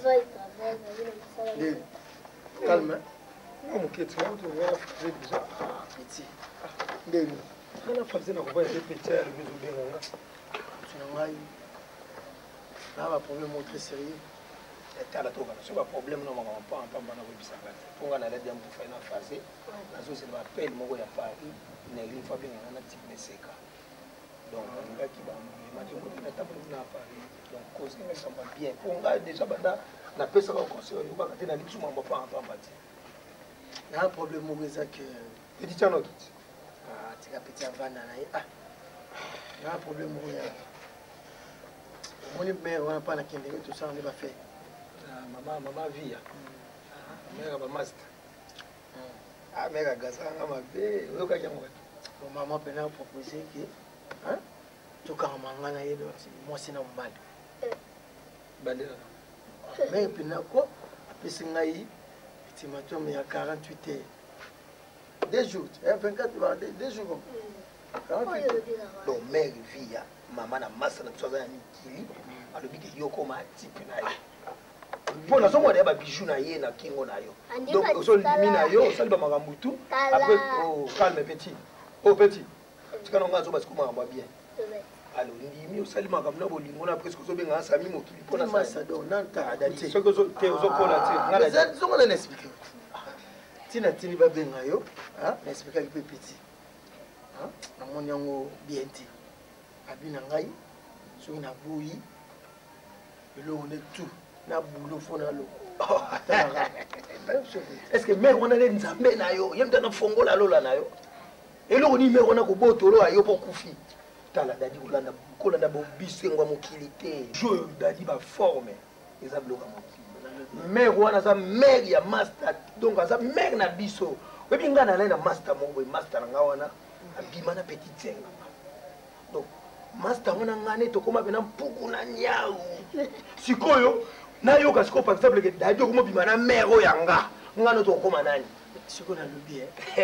calme Non, mon kit, moi, tu vois, j'ai déjà. Petit. Ndeni. On a fait na kuba ile petit ya bizu benga. Tunangai. Na ba problème très sérieux. Etala toka, c'est pas problème non mama pa pa bana ko bisanga. Ponga na ledi mtu faina phase. Na zo c'est ba appel moko ya Paris, na ile fa benga na type meseka. Donc on va qui ba ma je ko na table na Paris. Donc cause mais ça va bien. Ponga déjà banda na pesa ko conseil yo ba ka tena litu mama pa pa mati. Il y a un problème avec que petit chano kiti. Ah, tu as petit avant na ah. Il y a un problème où il y a mon mère on n'a pas la kende tout ça on n'est pas fait. Ah maman maman via. Ah mère ba master. Ah mère gaza ngama be oyo ka jamu. Bon maman peut nous proposer que hein tout quand mangana yedo moi c'est normal. Bandera. Mais puis na ko pesingai ultimatum il y a quarante-huit heures. Deux jours, vingt-quatre heures, deux jours. quarante-huit heures. Donc, mère via, maman a masse de choses à Nikili, à l'objet de Yoko Matip. Pour la somme, on a des bijoux na ye na kingo na yo. Donc, au sol limina yo, au sol de Marambutu. Après, oh, calme petit. Oh, petit. Tu connais pas parce que moi, on va bien. alors ndimi osalimaka mna bolingo na presque ozobenga sami mokili mpona masado nanta dadi soki ozokola te zongo na expliquer tina tini babenga yo na expliquer ki petit namoni yango bien te abi na ngai soki na boyi elongo nde tout na bulo fo na lo est ce que mère wana nde nzambe na yo ye mtana fongola lola na yo eloko ni mère wana kobotolo ayo mpo kufi tala dadi kolanda kolanda bobisengwa mokili te jo dadi baforme eza biloko ya mokili mare wana aza mare ya master donc aza mare na biso oyebi ngai nalai na master moko boye master na ngai wana abima na petit zenga donc master wana ngai ne tokóma pena mpuku na nyau sikoyo nayoka sikoyo par exemple ke dadi okóma obima na mare oyo ya nga ngai no tokóma nani sikoyo nalobi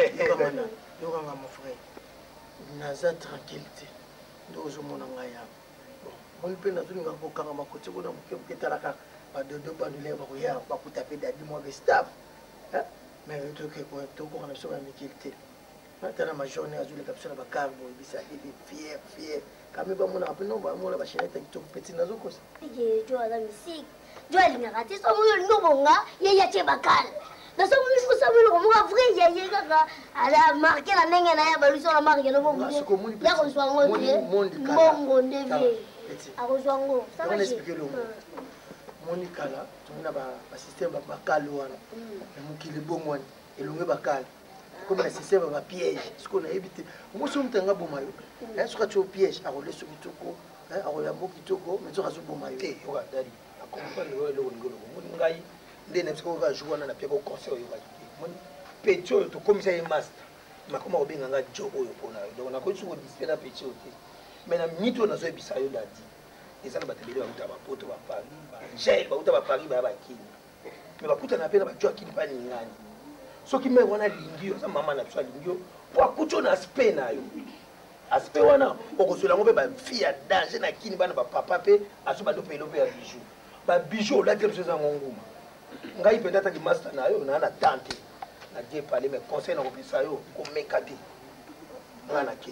yokanga mon frère naza tranquille te nde ozomona ngai yawa moi mpe nazolinga kokanga makoti kuna moke moke etalaka badodo bandule bakoya bakuta mpe dadi mwa bestable mais tokoka na biso ya mikili te ata na majourne azoleka biso na bakarbo ebisa ebe fier fier kami bamonaka mpe no bamona bachenete ya kitoko peti nazokosa jo aza misike jo alingaka te somo yo olingi obonga ye yatie bakala naso mimi samuel ko mga vrai ya ye kaka ala marqué la ndenge na ya baluso na marqué no bongo ya ko zwa ngo te bongo ndebe ako zwa ngo ça va expliquer le moni kala tuna ba ba système ba bakalo wana na mukili bongo wana elonge bakala comme na système ba piège ce qu'on a évité mo so mtanga bomayo est ce que tu au piège a relé sur kitoko hein a relé mo kitoko mais tu razo bomayo te o dali akompa le lo ngolo mo ngai nde na biso va jouer na peko conseil oyo bakiki moni pecho to komisa ye master makoma obenga nga jo oyo pona donc na ko tsuko dispe na pecho te mais na mito na zo ebisa yo dadi eza na batebele ba uta ba poto ba Paris ba gel ba uta ba Paris ba bakini mais bakuta na pena ba jo akini pa ningani soki me wana lingio za mama na biso lingio po akucho na aspect na yo aspect wana okosola ngo be ba fia danger na kini bana ba papa pe aso ba do pelo pe ya bijou ba bijou la tele za ngonguma ngai penda ta ki master na yo na na tante na die parler mais conseil na kopisa yo ko mekate ngana ke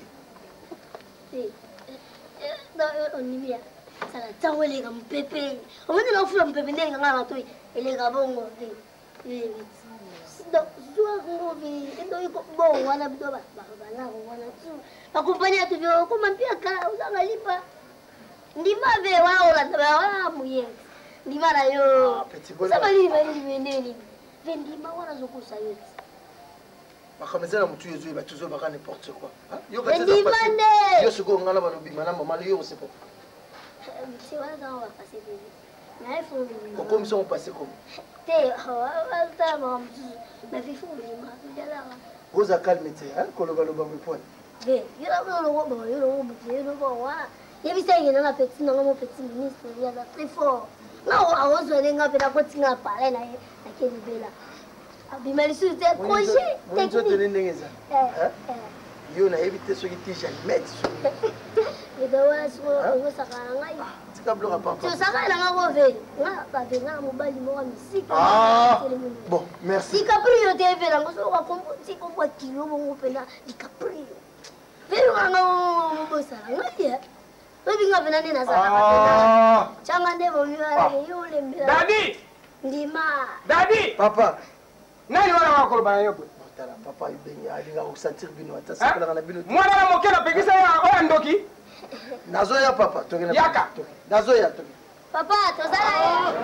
eh da onimia sala tawele ga mpepe omende na fula mpepe ndenge ngana to ele ga bongo eh eh do zwa ngo vi ndo iko bongo wana bido ba ba na wana tu bakumpanya tu vyo ko mampia kala uzanga lipa ndima be wao la tabawa muye ndima na yo saba ni bali meneni vendima wana zokusa yote bakamezela mutu yezo ba tuzo baka n'importe quoi yo ka teza passer yo siko ngala ba lobima na mama yo c'est pas c'est wala dans va passer bébé mais il faut ko comme ça on passer comme te ha ta mam mais il faut le ma dala goza calmete hein ko lo ba lo ba mo point ve yo la lo lo ba yo lo ba yo lo ba wa ye bi sai na petit na mo petit ministre ya da très fort na wa ozo lenga pe na ko tinga pale na ye na ke libela abimali su te projet technique eh yo na éviter ce qui t'y jamais et de wa so ngo sakana ngai tika bloka papa tu sakana nga ko ve nga ba ve nga mo bali mo musique bon merci si caprio te ve ngo so ka kompo ti ko kwa kilo mo pena di caprio ve nga ngo mo sa ngai baby nga vena nina sana kapena changa ndebo miwala yule mbira Daddy ndima Daddy papa nani wana wako bana yopo tala papa ibengi alinga kusentir bino ata sakala na bino mwana na mokela pekisa ya oya ndoki nazo ya papa tokena yaka nazo ya toki papa tozala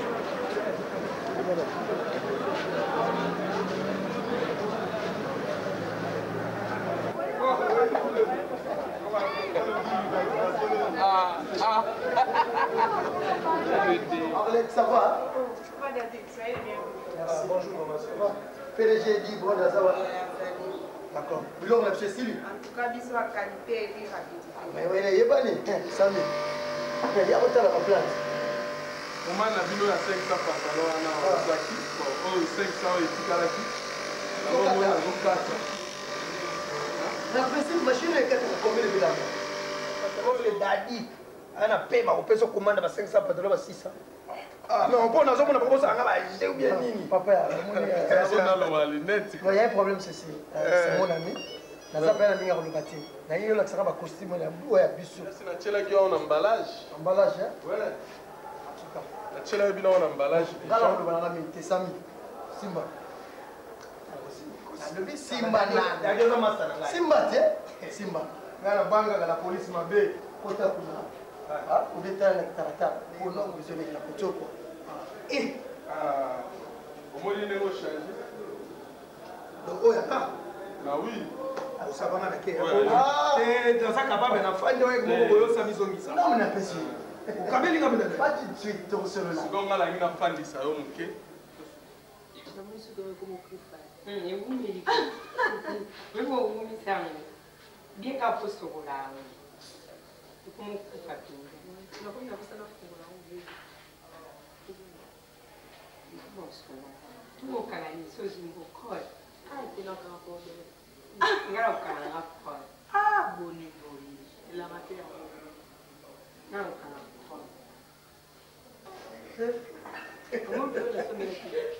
Arlette, ça va? Merci. Bonjour, maman, ça va? P D G dit, bon, ça va? D'accord. Bilon, on a chez Silu. En tout cas, bisous à qualité et rapidité. Mais oui, il y a pas de Samy. Il y a autant de place. Maman a vu la cinq cents pantalons à Zaki. Oh, cinq cents et Tikalaki. La maman a vu quatre. La principe machine est combien de villas? Le daddy. ana pema kopesa commande ba cinq cents pantalons ba six cents ah mais on peut na zomona proposer anga ba j'ai ou bien nini papa ya on a le net il y a un problème c'est c'est mon ami naza mpe na ndenge ya koloba te na ye olakisaka bacostume oyo ya biso natielaki wana emballage emballage natielaki bino wana emballage ngala koloba nanga mingi te sami simba simba te simba ngai na bangaka na polisi mabe kota kuna obetala na kitaratara mpona obezoleki na kotoko omoni ndenge ochange donc oyo aka na oui osabanga na ke aza capable na fandi oyo moko boyosa bizongisa ngambo napesi okabelinga mina bati suite tokosolola sikonga nalingi nafandisa yo moke bien qu'à poste au là, comment on fait tout? On a pas une affaire à faire là. Bon, tout au Canada, c'est aussi une colle. Ah, c'est là qu'on a pas. Ah, regarde au Canada, quoi. Ah, boni boni. La matière. Non, au Canada. Comment on peut la sommer?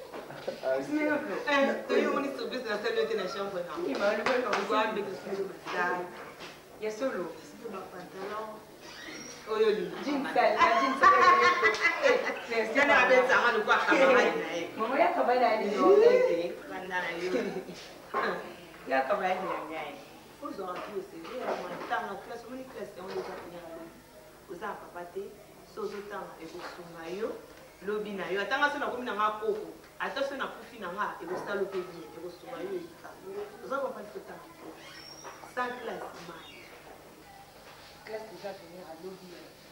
Tu es un surprise na salle de la chambre là. Il m'a levé comme quoi avec le solo ça. Il y a solo, c'est pas pantalon. Oh yo li, jeans sale, la jeans sale. C'est ça na ben ça ma le quoi camarade na. Maman ya camarade ni no tete. Banda na yo. Ya camarade na ngai. Faut zo rappeler c'est vrai moi dans la classe, mon classe on les a tenir là. Vous a papa té, sozo tanga et vous sungayo. Lobi na yo atanga so na komi na ngakoko. Ata so na kufi na nga e go stalo pe bien e go suma yo ika oza ko pas tout temps sans classe ma classe déjà venir à lobby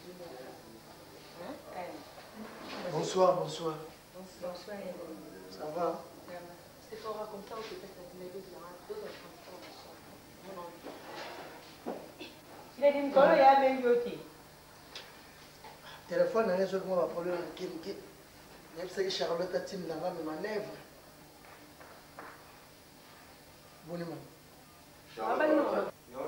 hein bonsoir bonsoir bonsoir ça va c'est pour comme ça on peut faire ça mais deux ans deux ans transport il a dit Nicolo ya même yoti téléphone na yeso ko ba problème kinki. Même si Charlotte a dit la même manœuvre. Bon, non. Ah, bah non.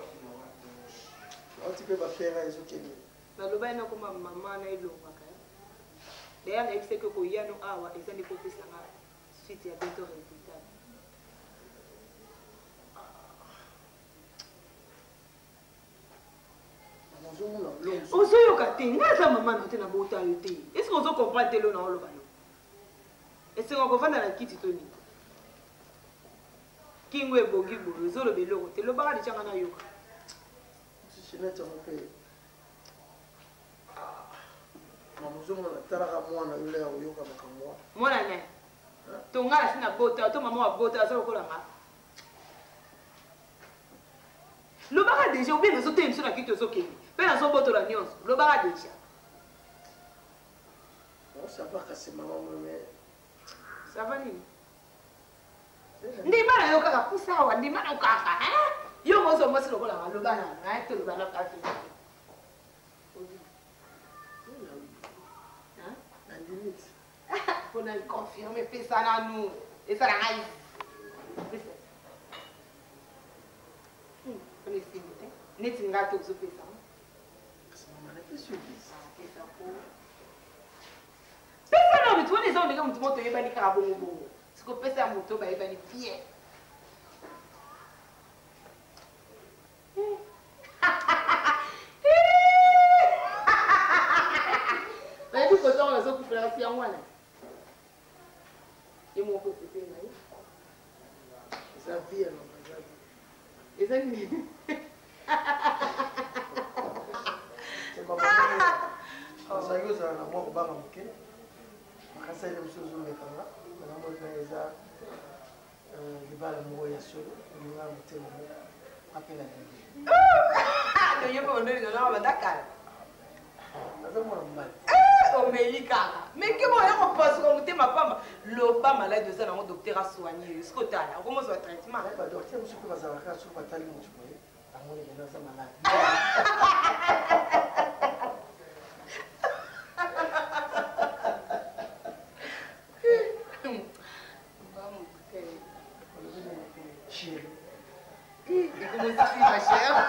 Tu peux pas faire les autres. Bah, le bain, comme maman, n'a eu l'eau. D'ailleurs, il sait que quand il y a nos awa, ils ont des copies ça suite il y a bientôt résultat. Ozoyoka te, ngaza maman na te na bota yo te. Est-ce que ozo comprendre te lo na oloba yo? Est-ce que on comprend na kiti toni? Kingwe bogi boyo zolo beloko te lo baka dichanga na yoka. Je ne te rappelle. Mamuzo mona taraka mwana yule ya yoka makamwa. Mwana ne. Tonga la sina bota, to maman wa bota zolo kola nga. Lo baka déjà ou bien les autres na kiti ozo keni. Pe na so boto la nyonso, lo baka déjà. On sait pas que c'est maman mais ça va nini? Ndima na yo kaka kusa wa ndima na kaka, hein? Yo mozo mosi lokola nga lo bana, hein? To lo bana kaki. Hein? La limite. On a confirmé pe ça na nous. Et ça la raïs. On est simple. Neti ngato zo pe ça. C'est maman na surprise. C'est ça pour. Pesa na bitu wone zaone kama mtu moto yeba ni karabongo bongo. Siko pesa ya moto ba yeba ni bien. Ba bi ko to na zo ku fela si anwana. Ye mo ko se na yi. Ça vie non ça. Et ça ni. C'est maman. Ça y est ça na moi ko ba ngamuke. Makasa ile msuzu mekanga. Na mo za libala mo ya solo. Ni nga mutema mo. Apela ni. Ah, ndio yepo ndio ndio na Dakar. Nazomona mbali. Omelikaka. Mais que moi on passe comme mutema pamba. Le pas malade de ça na docteur a soigné. Est-ce que tu as comment ça traitement? Ba docteur musu ko bazalaka sur batali mutu ko. Amoni ke naza malade. Chérie. Et comment ça fait ma chère?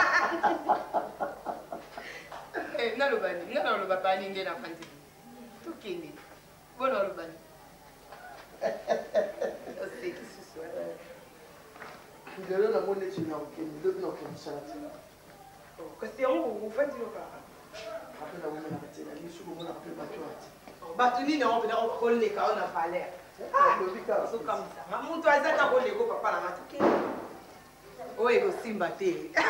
Eh, non le bani, non le papa ni ngena fanti. Tout kindi. Bon le bani. C'est qui ce soir? Ndelo na mo neti na okende lobi na okende mosala te kasi yango ofandi yo kaka ape na womenaka te nali soki omonaka mpe bato ati bato nini yango mpena koleka o na valeur ozokamwisanga moto azaka koleka o papa na matuke oyo ekosimba te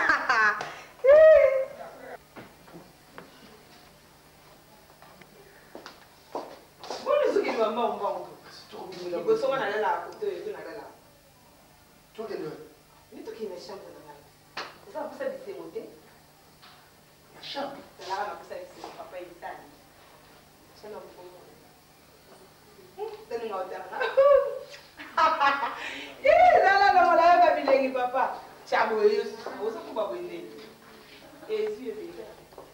boni soki libambambambo liboso ngo nalalaka kote oyo to nalalaka tokende nitokende chambre na ngai eza naposa bisengo te chambre zalaka naposa bisengo papa ebisani sana mokomo teninga otanga zala nongolayoka bilengi papa chabo oyo ozokuba bwendeni ezi ebeza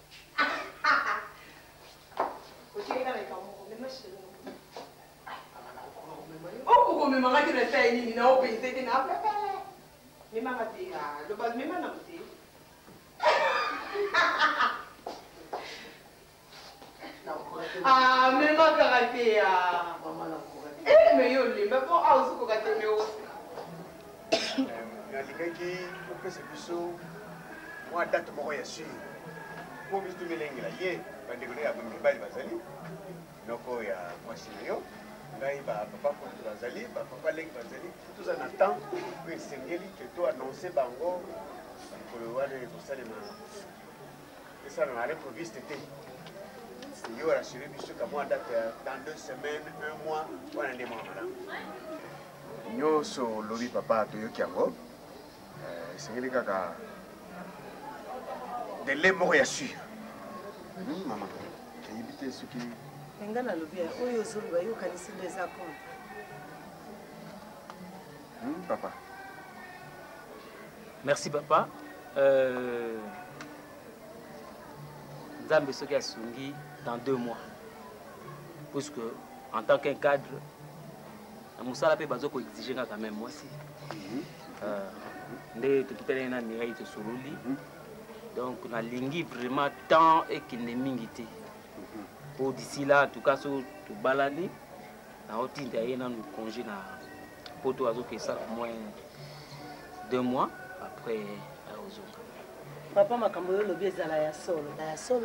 otikeka na ikamoko memashelo okukomemangaki na tai nini na opense te na apepele memanga te loba memanamo te memakaka te me yo limba po aosukoka te me osi nalingaki opesa biso mwa date moko ya sur po biso tomelengela ye bandeko na ya mibali bazali noko ya mwasi na yo ngai bapapa koto bazali bapapa leki bazali toza na temps po esengeli ke to annonce bango likolo wana ekosalema esalama reproviste te yo rassure biso ka mwa date dans deux semaines un mois wana nde mwa malamu nyonso olobi papa toyoki yango esengeli kaka dele moko ya sur mama eyebi te soki nga nalobi oyo ozoloba yokanisi nde eza compte papa merci papa euh, nzambe soki asungi dans deux mois puisque en tant qu'un cadre na mosala mpe bazo koexige nga quand même mwasi nde tokitalani na mirai tosololi donc nalingi vraiment temps ekende mingi te po d'ici là en tout cas so tobalani naotinda ye nanu congé na poto azokesa au moins deux mois après aozoka papa makambo oyo olobi ezala ya solo na ya solo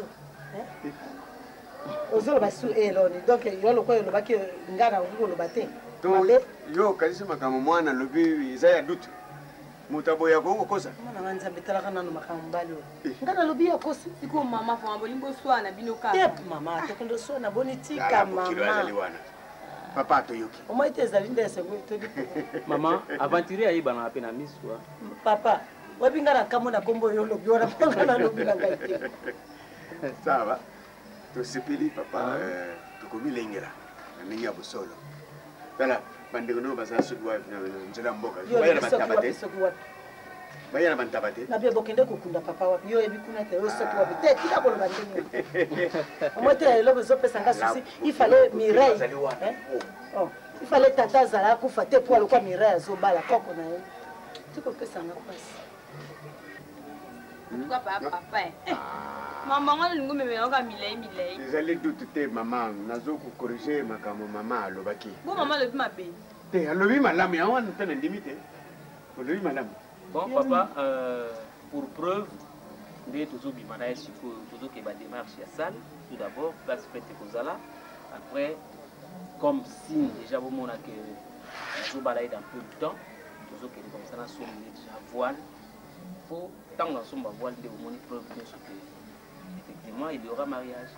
ozoloba su eloni donc yo lokoyo olobaki nga na okoki koloba te yo okanisi makambo mwana alobi eza ya dute moto aboya kokokosa mwana nga nzambe etalaka nano makambo mbali oyo nga nalobi yakosi siko mama fama bolingo oswana bino kaka mama tokende oswana boni tika mama papa atoyoki omoi te ezali nde esengo todi mama aventurier ayebana mpe na miso papa webi nga na nkambo na nkombo oyo olobi wana nga nalobi na ngai te sawa tosepeli papa tokomilengela na ndenge ya bosolo tala bandeko nao bazala soki wapi na nzela mboka baya na bantaba te baya na bantaba te nabie bokende kokunda papa wapi yo yebi kuna te yo soki wapi te tika koloba ndenge omoi te eloko ezopesa nga susi ifale mireille ifale tata azala akufa te po alokwa mireille azobala koko na ye tikopesa nga mpasi Pourquoi pas papa? Maman, on nous met encore milei milei. Ezali doute te maman, nazo ko corriger makambo maman alobaki. Bon maman le ma be. Te alobi malamu ya wana tena ndimite. Olobi malamu. Bon papa, euh, pour preuve, ndé tozo bimana siko tozo ke ba démarche ya salle. Tout d'abord, place fête kozala. Après, comme signe déjà vous mona que tozo balaye dans peu de temps, tozo ke comme ça na somme déjà voile. Faut tant dans son voile de mon preuve de ce que effectivement il y aura mariage.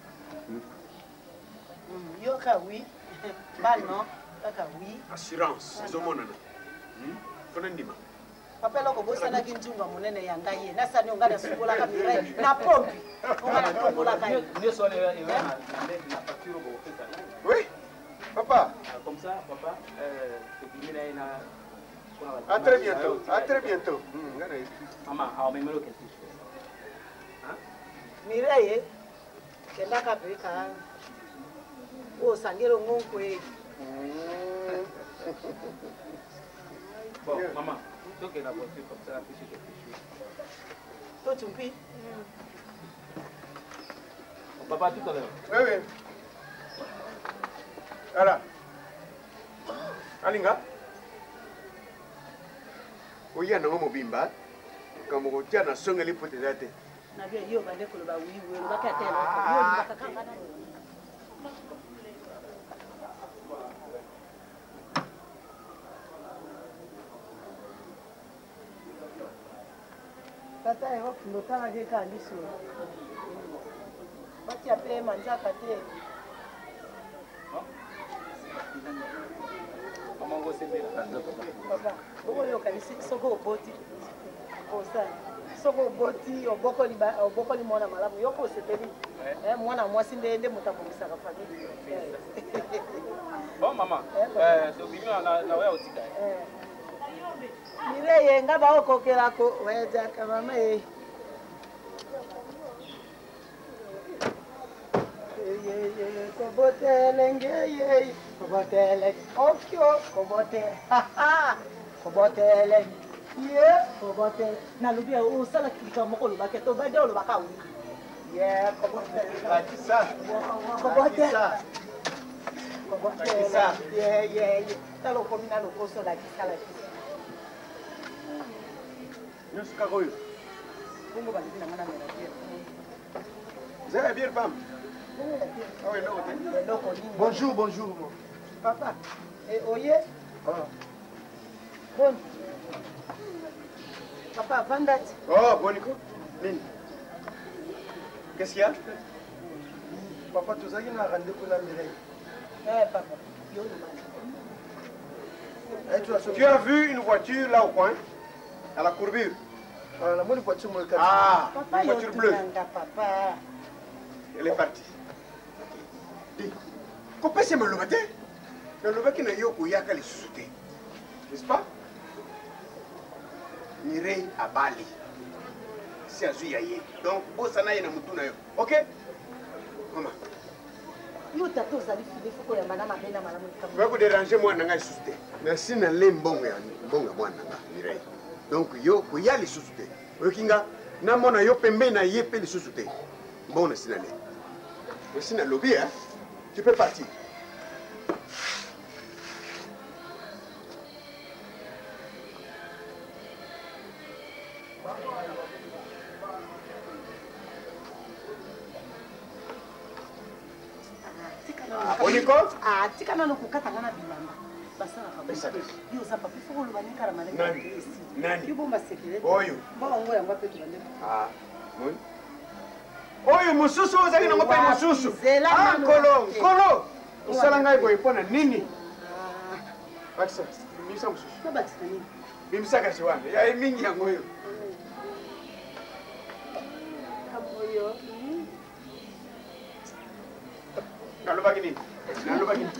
Yoka oui, bal non, kaka oui. Assurance, c'est au monde là. Fonandima. Papa loko bosana kinjunga monene yanga ye. Na sani ongana sukola ka mirai na pompi. Ongana tombola ka ye. Ndio swali ya na facture au fait. Oui. Papa. Comme ça, papa, euh, c'est qu'il est là. À très bientôt. À très bientôt. Maman, alors même le quelque chose. Hein? Mireille, kenda ka peka. Oh, sangero ngonko e. Bon, maman, donc elle a voiture comme ça, affiché quelque chose. Toi, tu me Papa, tout à l'heure. Oui, oui. Voilà. Alinga. oya nango mobimba kamo kotia na songeli poteza te na bien yo bande koloba oui oui lobaka te yo lobaka kanga na tata yo ndotanga ke kandi so batia pe manzaka te Mamango sembela kanza papa. papa boko yo kanisi soko oboti kosa soko oboti oboko liba oboko limona malamu yo ko sepeli eh mwana mwasi nde nde mutabongisaka famille Bon maman eh so bimi na na wewe utika eh Mireye nga ba okokela ko weja kama me ye ye ye kobotele ngeye kobotele okyo kobote ha ha kobotele ye kobotele na lubia o sala kika moko lubaka to bade lubaka wi ye kobotele Atisa kobotele kobotele ye ye ye talo komina lo koso la kisala nyonso kaka oyo bongo baleki na ngana mena biere zala biere femme Bonjour, bonjour. Papa, et oye? Bon. Papa, Vandat. Oh, Bonico. Nini? Qu'est-ce qu'il y a? Papa, tu as un rendez-vous pour la Mireille. Eh, papa. Tu as vu une voiture là au coin? À la courbure? Ah, la bonne voiture, mon cas. Ah, papa, une voiture bleue. Papa. Elle est partie. Pourquoi c'est mal le Le lobby qui n'a eu aucun yaka les sous-soutés. N'est-ce pas? Mireille à Bali. C'est à Zuyaye. Donc, bon, ça n'a rien à moutouna. Ok? Maman. Yo tato zali fili fuko ya manama bena malamu kamu. Vous vous déranger moi nanga sous-souté. Merci na lembonga bonga moi nanga Mireille. Donc yo ko ya les sous-soutés. Okinga na mona yo pembe na yepe les sous-soutés. Bon na sinale. Merci na lobby hein. Tu peux partir. Boniko? Ah, tika nano kukata ngana bilamba. Basala kabisa. Yo sapa pifo ko lubani kara mane. Nani? Nani? Yo bomba secret. Oyo. Ba ngo ya ngwape tu bande. Ah. Mon. Oyo mususu ozali na ngope mususu. Ah, kolo, kolo. Usala ngai boy pona nini? Ah. Bakisa, mimisa mususu. Ko bakisa nini? Mimisa kasi wana. Ya mingi yango oyo. Kaboyo. Naloba kini? Naloba kini?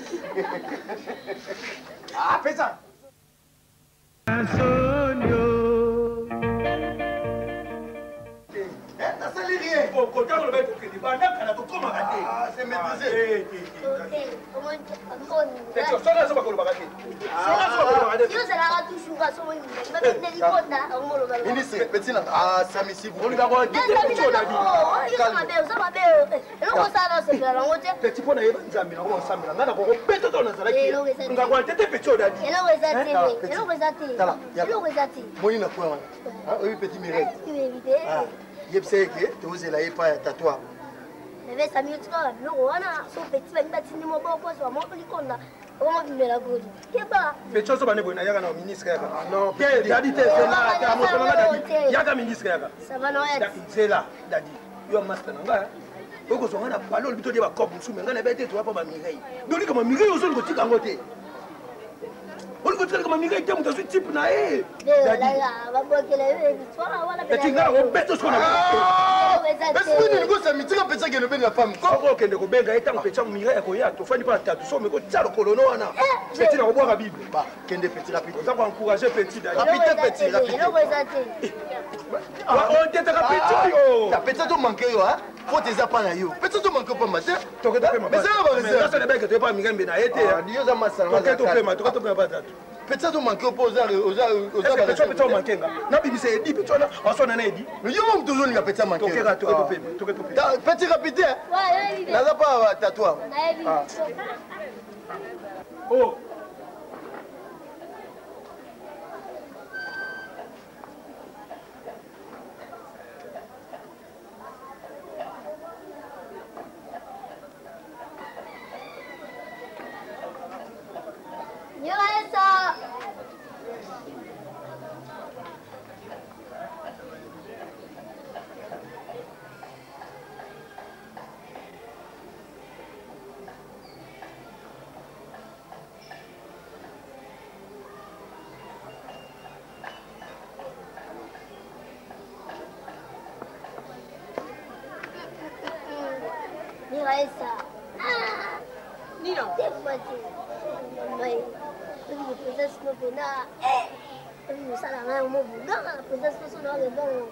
Ah, pesa. Ah, c'est maîtrisé. Ministre, petit là. Ah, Sami, si vous voulez. Petit point d'ailleurs, nous avons ensemble. Nous avons répété dans la Eh, Nous non, avons été petit au dadi. Hello, Wezati. Hello, Wezati. Hello, Wezati. Moi, il n'a pas. Oui, petit Mireille. Tu veux éviter? Ah, il sait que tu oses la pas tatouage. Mais ça mieux tu vois, le roi son petit va mettre ni mon bon poste va monter likonda. On va vivre la gauche. Keba. Petit chose bane boina yaka na ministre yaka. Non, bien dadi te fela, ta mo fela dadi. Yaka ministre yaka. Ça va non être. C'est là, dadi. Yo master nanga. Oko zonga na balol bito de ba kob musume ngana bete to pa ba Mireille. Doni kama Mireille ozo ko tika ngote. On peut dire que ma mère était mon type na eh. Dadi. Va bloquer les victoires wala. Petit gars, on bête ce qu'on a. Est-ce que vous ça mitira petit que le ben la femme. Ko kende ko benga eta petit mo Mireille ko ya to fani pa tatu so me ko tsalo kolono wana. Petit na ko boire bible. Bah, kende petit rapide. On va encourager petit dadi. Rapide petit, rapide. Hello, Wezati. On était rapide yo. Ta petit to manquer yo hein. Faut tes pas na yo. Petit to manquer pas matin. To ke to pe ma. Mais ça va mais ça c'est le bec to pas Mireille na été. Dio za masanga. To ke to pe ma, to ke to pe ba tatu. Peut-être que manquer aux aux aux aux peut-être manquer na bibi c'est dit peut-être on sonne na dit mais yo même toujours il peut-être manquer to ke to to pe to ke to pe petit rapide Ouais, ouais, là là pas tatouage oh Miraisa. Dis donc. Des fois, tu es. Le président Snopena. Eh nous allons à un moment où le président Snopena est bon.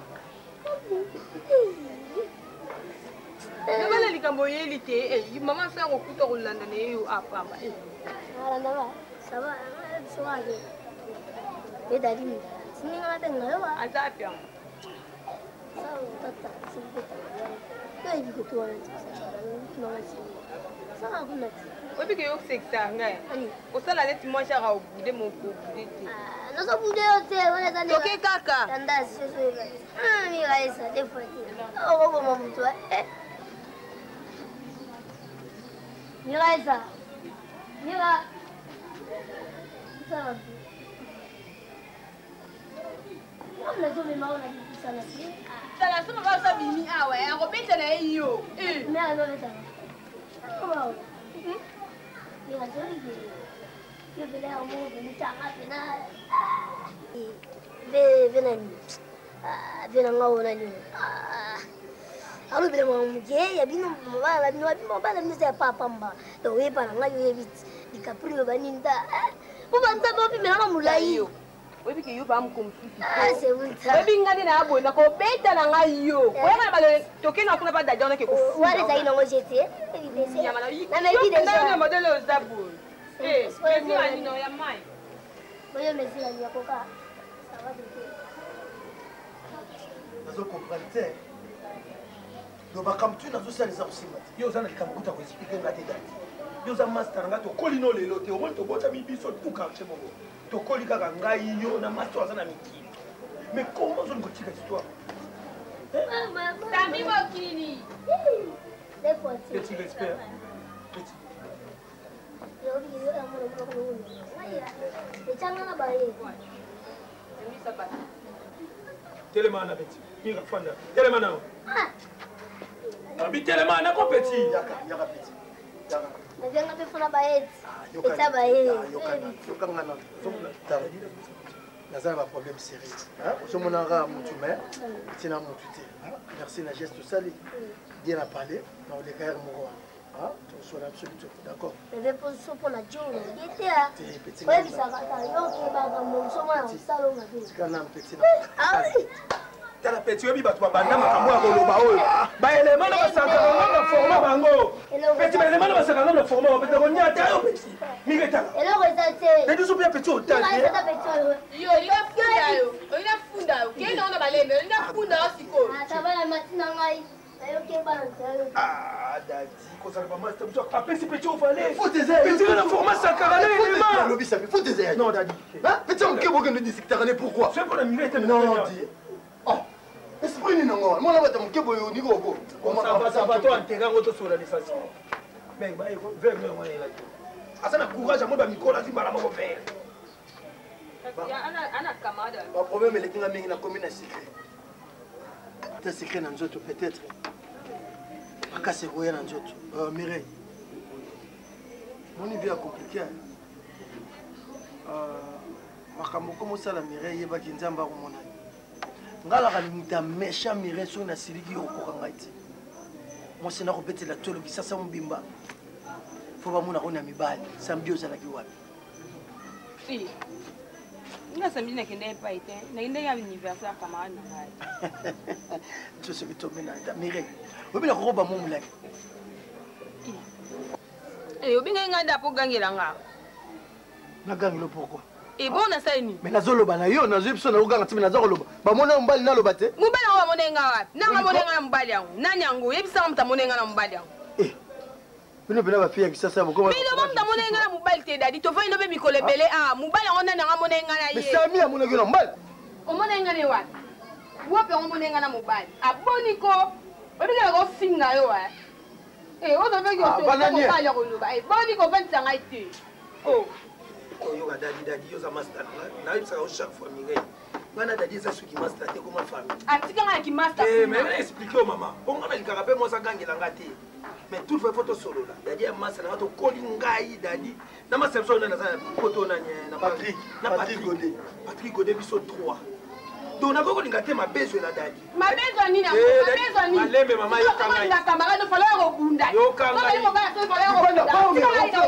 Nabala likambo yeli te eh maman sa ko kuta ko landa ne yo apamba eh ala ndaba ça va ça va et dali sini ngala te ngayo wa ata pia ça tata sini tata yo ibi ko to ala no ngasi ça va kuna ti obi ke yo sekta ngai o sala leti mo cha ga o bude mo ko bude te no so bude o te wala tande toke kaka tanda sio so ah mi raisa des fois o go mo mutu eh Miraisa. Mira. Ça. On a joué maman a dit ça là. Ça la somme va ça bimi ah ouais, on répète na yo. Eh. Mais alors là. Comment? Mira, je dis. Je vais aller au monde de Tanga pena. Ve venani. Ah, venanga onani. Ah. Alors bien mon Dieu, ya bino mabala bino bino mabala bino c'est pas pamba. Donc oui pas nga yo vite. Di caprio baninda. Bo banta bo bi mena mulai. Oui bi ke yo ba mu conflit. Ah c'est oui ça. Oui bi ngani na abona ko beta na nga yo. Ko ya ba le toke na kuna ba da jona ke ko. Wale za ina ngojete. Ya mala yi. Na me di déjà. Na modelo zabo. Eh, mais ya ni no ya mai. Oyo mesi la ya koka. Ça va bien. Nazo comprendre. Donc, comme tu n'as pas ça, les archives. Yo, ça n'a pas beaucoup à expliquer la tête. Yo, ça master, nga to kolino le lote. Au moins, to bota mi biso tout quartier mongo. To kolika nga yo na master ça na miki. Mais comment on continue cette histoire? Sami Bokini. Des fois, petit respect. Petit. Yo, yo, yo, amor, amor, amor. Le changa na baye. Lui ça passe. Tellement na petit. Mira fanda. Tellement na. Ah. Abi tellement na ko petit. Yaka, yaka petit. Yaka. Na venga pe fona baye. Eta baye. Yoka ngana. Tala. Nazala ba problème sérieux. Hein? Je mon ara mutu mais tina mutu te. Merci na geste sali. Bien à parler. Na le caire mo. Hein? Tu sois absolument d'accord. Je vais poser pour la journée. Il était là. Oui, ça va. Yo qui va dans mon sommeil au salon ma vie. Kana petit. Ah oui. Tala petit obi batu banda makambo ya koloba oyo. Ba élément na basaka na format bango. Petit ba élément na basaka na format ba petit nya ta yo petit. Migeta. Et le resté. Mais tu sois bien petit au temps. Yo, il a funda yo. Il a funda yo. Ke na na balembe, il a funda siko. Ah, ça va la matinée ngai. Ayo ke balance. Ah, dadi, ko ça va master. Après si petit au fallait. Faut tes ailes. Petit na format sakara na élément. Lobi ça faut tes ailes. Non, dadi. Hein? Petit on ke bogen de secteur pourquoi? C'est pour la minute. Non, dis. Oh. Esprit ni nango. Moi na bata mo ke boyo ni go go. Ça va ça va toi enterrer auto sur la défense. Mais ba iko vers moi là. Asana courage à moi ba mikola ti mala mo faire. Ana ana kamada. Le problème est que la mingi na commune na secret. Ta secret na nzoto peut-être. Akase koya na nzoto. Euh Mireille. Mon vie est compliqué. Euh makambo comme ça la Mireille yeba kinzamba ko mona. Ngala ka muta mesha Mireille so na siliki okokanga iti. Moi c'est na ko betela tolo kisasa mbimba. Faut ba mona kona mibali. Samedi ozala ki wapi? Si. Nga samedi na kende pa ite. Na kende ya anniversaire camarade na ngai. Tu sais que tu mena ta Mireille. Obi na ko ba mo mulaki. Eh obi nga nganda po gangela nga. Na gangelo pourquoi? Et bon na saini. Mais nazo loba na yo nazo biso na uganga timi nazo loba. Ba mona mbali na loba te. Mubali wa monenga wapi? Na monenga na mbali yangu. Nani yangu? Yebisa mta monenga na mbali yangu. Eh. Bino bina ba fia kisasa mo koma. Bino mta monenga na mbali te dadi. To fa ino be mikole bele ah mubali ona na monenga na ye. Mais Sami amona na mbali. O monenga ne wapi? Wapi o monenga na mbali? Aboniko. Obika ko finga yo eh. Eh o do be yo to ko kala ko luba. Eh boniko vantsa ngai te. Oh. Yo ga dadi dadi yo za master na na ibisa ko chaque fois Mireille. Bana dadi za suki master te comme famille. Atika nga ki master. Eh mais expliquer au maman. On nga na likarape mo sa gangela ngati. Mais toute fois photo solo là. Dadi a master na to kolingai dadi. Na master so na na photo na na Patrick, na Patrick Godet. Patrick Godet biso trois. donc nakokolinga te mabezo na dadi mabezo nini mabezo nini malembe mama yokanga na kamera no fala robunda yokanga ko mo bana so fala robunda boni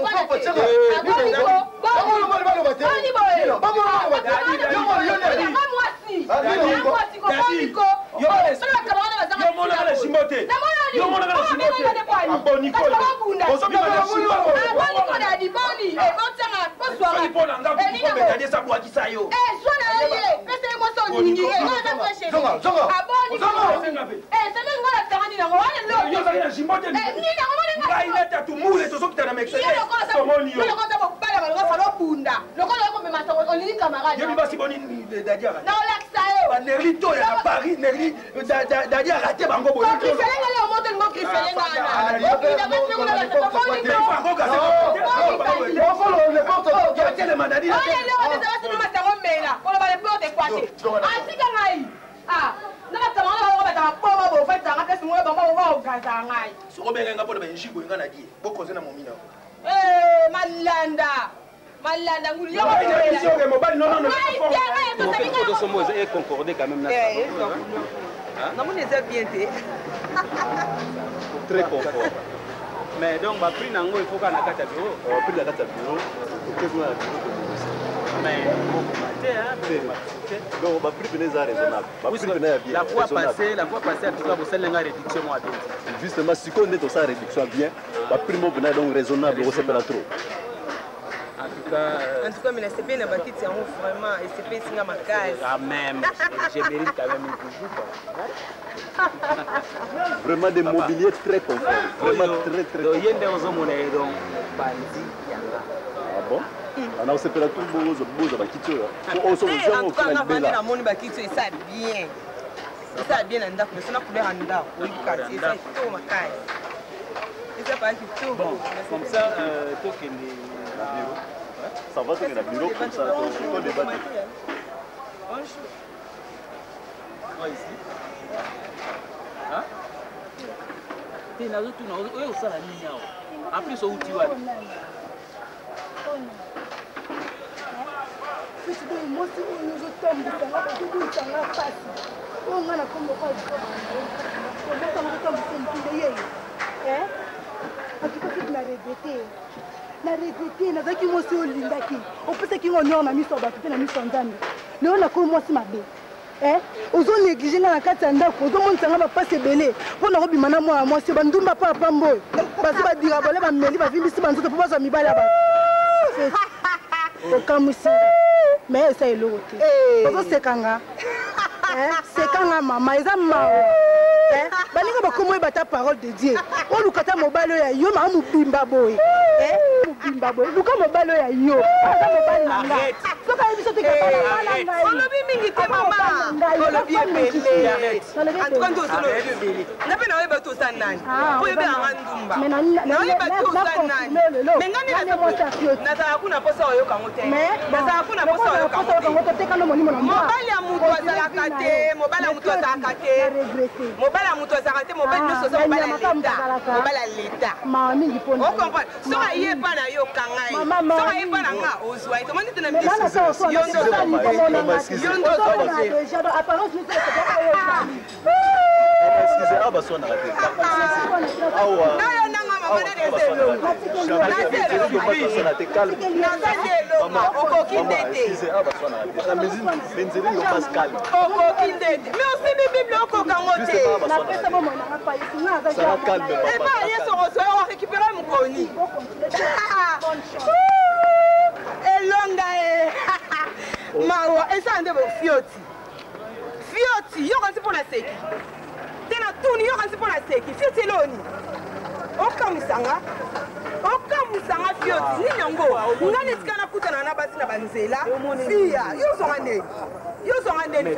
Nerlito ya Paris, Nerli, Dadi a raté bango boy. Qui fait les montées de qui fait les gars. Malanda ngulu yo somos et concorder quand même là. Non mon est bien té. Très confort. Mais donc ba prix nango il faut kana kata bureau. On prix la kata bureau. OK vous la bureau. Mais donc ba prix venez à raisonnable. Ba prix venez bien. La fois passée, la fois passée en tout cas vous savez nga réduction moi bien. Justement si on est dans sa réduction bien, ba prix mo venez donc raisonnable, on sait pas trop. En tout cas, en tout cas, mais la C P n'a pas quitté vraiment et C P c'est ma case. Quand même, je mérite quand même une coupe. Vraiment des mobiliers très confort. Vraiment très très. Donc yende ozo moné donc bandi yanga. Ah bon? On a aussi fait la tout beau beau ba kitio. On se voit en tout cas, on a vendu la moni ba kitio et ça bien. Et ça bien en date, mais ça n'a couleur en date. Oui, quartier, ça tout ma case. Et ça pas kitio. Bon, comme ça euh toi que les bureau. Ça va tenir la bureau comme ça, on débat. Bonjour. Moi ici. Hein? Tu n'as tout non, oui, ça la ligne. En plus au tu vas. Si tu veux moi si nous tombe ça va tout ça va passer. On a comme quoi. On va tomber comme ça une eh? En tout cas, tu l'as regretté. Na regretté na zaki mo si olingaki opesaki ngo nyona miso bato pe na miso nzambe leo na ko mo si mabe eh ozo négliger na kati ya ndako ozo monisa nga bapasi ebele mpo na kobima na mwana mwasi bandumba mpo apambo basi badira bole bameli bavimbisi banzoto mpo bazwa mibali ya bato okamwisi me esa eloko te ozosekanga sekanga mama eza mawa balinga bakomo oyeba parole de Dieu oluka ta mobali oyo ya yo maa mobimba boye mobimba boye luka mobali oyo ya yo aza mobali na nga soki ayebi so olobi mingi te mama olobi ebele antuka nde osolobi ebele nga mpe naoyeba ti osa nani oyebe yanga ndumba naoyeba ti osa nani me nga nde nazala kuna mposa oyokango te nazala kuna mposa oyokango te mobali ya mutu azalaka te mobali ya mutu azalaka te mobali ya mutu azalaka te mobali nyonso oza mobali ya leta mobali ya leta okomprendre soki aye epa na yo kangai soki aye epa na nga ozwa ete omoni te na biso yo ndo yo ndo excusez ah basona raté awa nayo nanga mama na deselo na te calme mama okoki ndete excusez ah basona raté la musique benzeli no pas calme okoki ndete mais aussi bible okokango te na pesa bomo na pa ici na za ça calme et pas yeso reçoit on récupérer mukoni elonga e mawa esa ndebo fioti fioti yo kansi pona seki tena tuni yo kansi pona seki fioti eloni okamusanga okamusanga fioti nini yango nga netika nakutana na basi na banzela fiya yo zonga ndeni yo zonga ndeni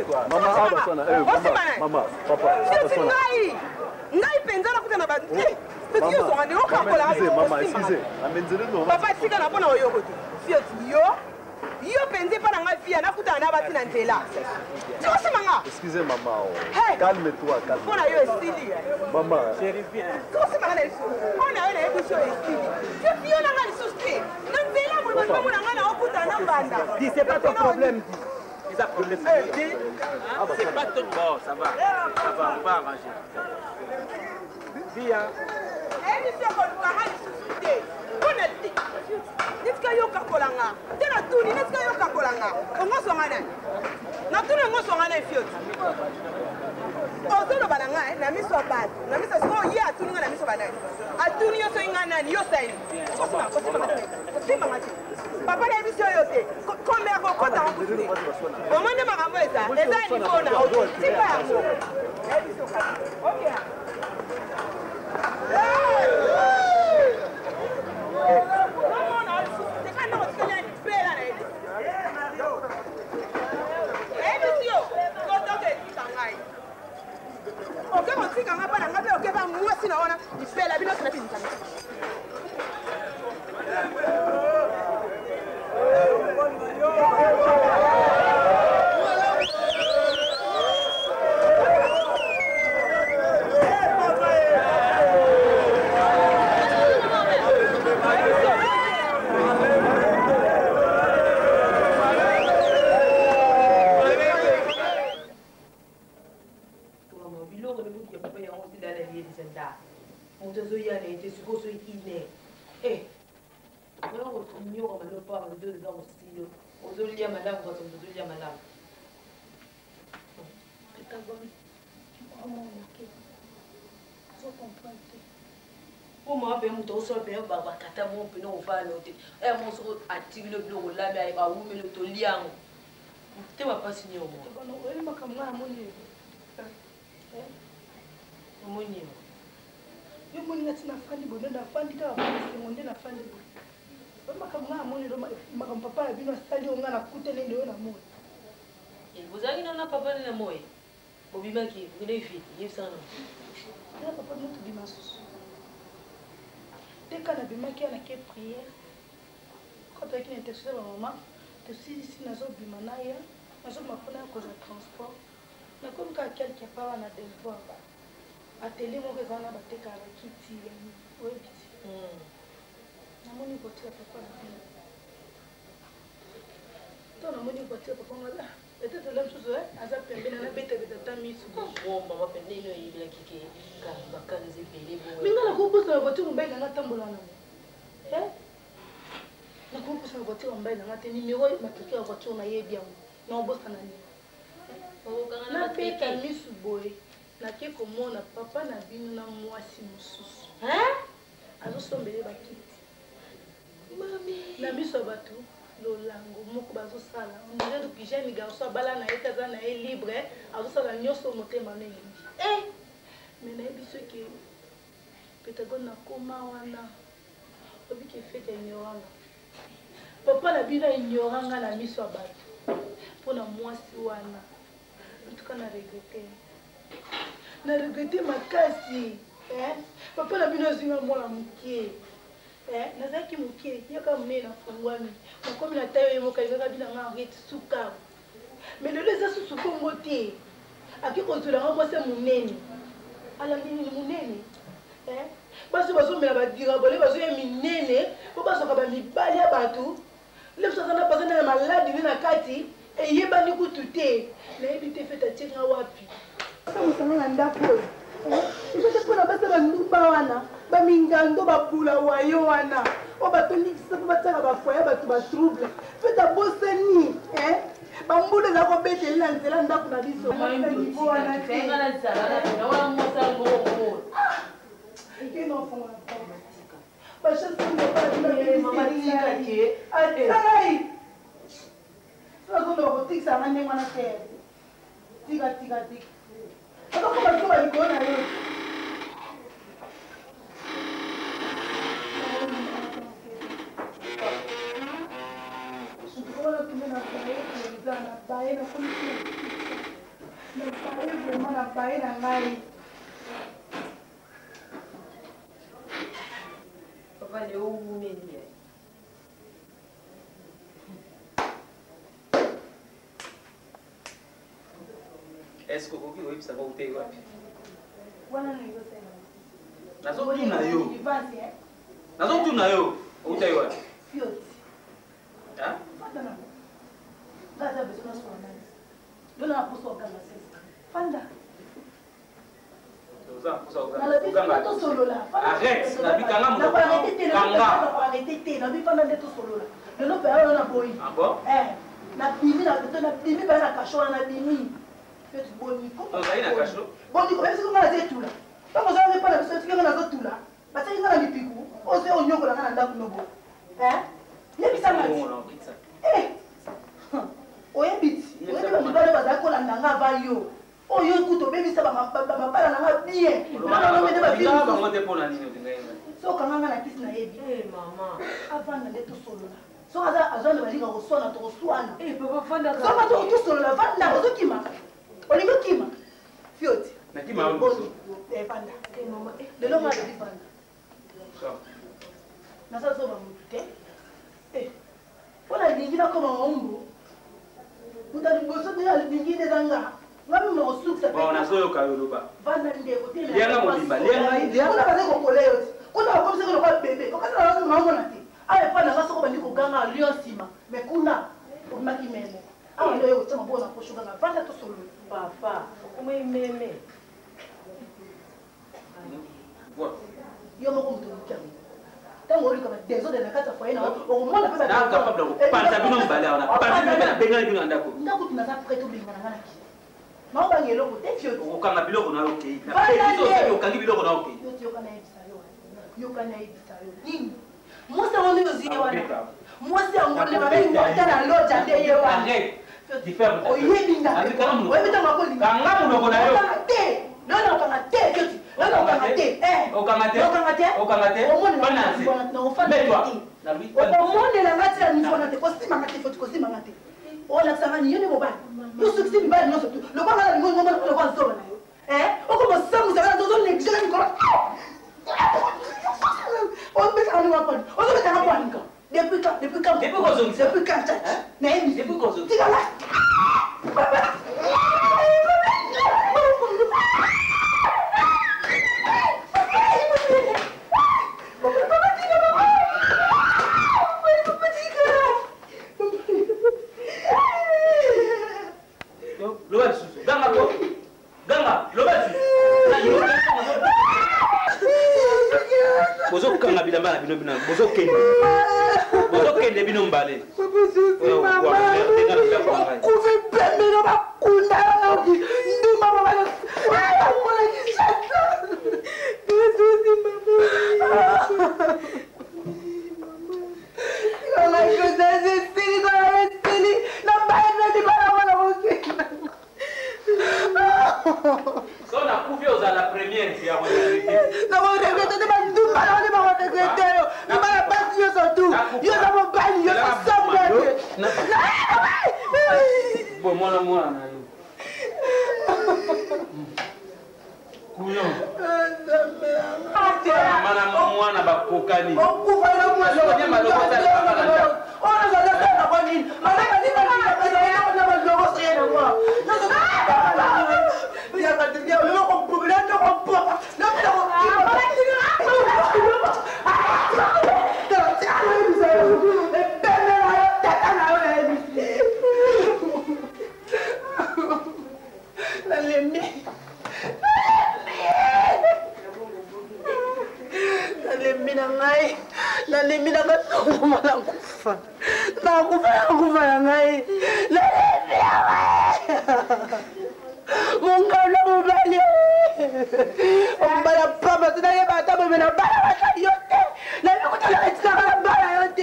mama papa fioti ngai ngai penza nakutana basi fioti yo zonga ndeni okakola mama excusez amenzele no papa tika na pona oyoko te fioti yo yo penze pa na nga fiya nakutana na basi na nzela tikosimanga excusez mama calme toi calme pona yo esili mama tikosimanga na lisusu pona yo na yebiso esili yo fiyo na nga lisusu te na nzela molo basomona nga na okutana na banda dis c'est pas ton problème ça problème. C'est pas tout bon, ça va. Ça va, on va arranger. Via. Eh, monsieur Kolukara, suscité. Honnêteté. N'est-ce que yoka kolanga? T'es la tournée, n'est-ce que yoka kolanga? On va s'en aller. Na tournée, on va s'en aller, fiot. Ozo no bananga, na miso bad. Na miso so ye atuni na miso banana. Atuni yo so ingana ni yo sai. Kosima, kosima. Kosima mati. Papa na biso yo te. Kombe ko kota on kusi. O mande makambo eza. Eza ni fona o. Tipa yango. Eh biso ka. Okay. Oke motika ngapa na ngabe oke ba mwasi na wana ifela bino kana pinta. Yo moni na tina fandi bono na fandi ka ba semonde na fandi bono. Ba makamwa moni do makam papa ya bino sali onga na kutele ndio na moyo. Et vous avez na papa na moyo. Bobima ki ngine vite, yefsana. Na papa no to bima susu. Dès qu'on a bima ki ana ke prière. Quand on a qui intercession ma maman, to si si nazo bima na ya, nazo mafuna ko za transport. Na comme ka quelque part na devoir. Atelier mon raison na bateka ba kiti oui kiti mm na moni voiture papa na bien to na moni voiture papa ngala peut-être la chose ouais aza pembe na bete bete tamisu bon mama pembe ino yibila kike ka bakana zepele bo mingala ko bosa voiture mbaye na tambola na eh na ko bosa voiture mbaye na ngate numéro matiki ya voiture na yebi yango na bosa na ni o kanga na peta misu boy nake komona papa na bino na mwasi mosusu hein azosombele bakiti mami na biso bato lolango moko bazosala ondire depuis jeune garçon abala na ye kaza na ye libre azosala nyonso motema na elingi eh mais nayebi soki petagon nakoma wana obiki fete ignoranga papa na bino ignoranga na miso ya bato mpona mwasi wana entuka na regrete na regrete makasi eh papa na bino zinga mwana mukie eh nazaki mukie yaka mne na fungwami makomi na tayo yemo kalika bina nga ngeti suka mais le les asu sukongo te akiko tula ngo se munene ala nini munene eh baso baso mela badira bole baso ye minene po baso ka ba mibali ya batu le so sana pasana na maladi ni na kati e yeba ni kutute na ebite feta tsenga wapi samusanga na ndako ifete mpona basa bandumba wana bamingando babula wayo wana o batondikisa mpo batiaka bafoya bato batrouble fete abosani bambula eza kobeteli na nzela ndako na biso nivo wana te azondo kotikisanga ndenge wana te tika tika tika akakoma biso balikolo na yo wana tume na baye eza na baye na komisi na baye vraimen na baye na ngai papa le oumumeni est-ce que okoki koyebisa ngo utei wapi wana ningosema nazotuna yo nazotuna yo utei wapi fioti ah fatana ngaza besoin na sona ba. Arrête, na bikanga mo. Kanga. Arrêtez, na bifanda ndeto solola. Lelo pe ala na boyi. Ah bon? Eh, na bimi na beto na bimi ba na kasho na bimi. Fait boni ko. Oh, ça y na kasho. Boni ko, même si ko na zetu la. Pas ko za ne pas na beso tika na zetu la. Ba tsa ngana mipiku. O se o nyoko la na ndaku nobo. Eh? Yebisa mati. Eh. Oyebiti. Oyebiti bale ba za ko la ndanga ba yo. Oh yo kuto baby ça va mapala na bien. Na na mede ba film. Ba ngote pona nini utingaenda. So kanga na kiss na yebi. Eh mama. Avant na leto solo la. So aza azana balinga ko sona to swana. Eh papa fanda ka. So ma to to solo la fanda ko kima. Olingo kima. Fioti. Na kima wangu. Eh fanda. Eh mama. Eh de lo ma de fanda. So. Na sa so ba mute. Eh. Pona dingina koma ngombo. Muta ngoso de al dingine danga. Ngami mo suksa pe. Bona so yo kayoluba. Vanda ndeko tena. Lianga mobimba, lianga lianga. Kuna kaze ko koleo. Kuna ko mse ko bebe. Ko kaza na mama na ti. Ale pa na ngaso ko bandi ko ganga lio sima. Me kuna o maki meme. Awa leo yo tsama bona ko shuga na vanda to solo. Papa, ume meme. What? Yo mo ko mtu mkami. Tango uri kama dezo de na kata kwa ina. O mwana pesa. Na capable ko panta bino mbala ona. Panta bino na benga bino andako. Ndako tunaza preto binga na ngana ki. Maomba ngeloko te fioti. Ukanga biloko na okay. Na peso sio ukangi biloko na okay. Yote yoka na ebisa yo. Yoka na ebisa yo. Nini? Musa woni oziye wana. Musa ngole babe ngota na loja de ye wana. Arrête. Diffère. Oyebinga. Oyebita makoli. Kanga munoko na yo. Te. Lona ukanga te fioti. Lona ukanga te. Eh. Ukanga te. Ukanga te. Ukanga te. Bana nsi. Na ofana. Na lui. Omonde la ngati ya nifona te. Kosima ngati fioti kosima ngati. Ona samani yene mobali. Yo succès bibali no surtout. Le quoi ngala ngo ngoma ko kwa zola na yo. Eh? Oko mo samu za zo zo negligence ni ko. On be ka ni wa pon. On be ka na pon ko. Depuis quand depuis quand depuis quand zo depuis quand ça. Na emi depuis quand zo. Tika la. Loba susu. Ganga ko. Ganga, loba susu. Na yo. Bozo kanga bilamba na bino bino. Bozo kende. Bozo kende bino mbale. Bozo mama. Kuve pembe na bakunda. Ndu mama bana. Mwana kisata. Bozo si mama. Kama koza zesili kwa zesili. Na baina di bana wana wote. So na kufi oza la première ya regrette. Na mo regrette de bandu bana de ba regrette yo. Na ba pas yo surtout. Yo na mo bani yo na samba. Bon mwana mwana na yo. Kuyo. Mana mwana bakokani. Okufa na mwana. Yo nyama lo kota la bana. Ona za za na kwa nini? Mana kani kani kani na na logo sio na mwa. Ya katika leo kwa problem ndio kwa papa. Na bila kwa ngai na lembi na batongo mala kufa na kufa na kufa na ngai na lembi na ngai mungana mobali ombala papa tina ye bata bobe na bala bata yote na yokuta na etika na bala yote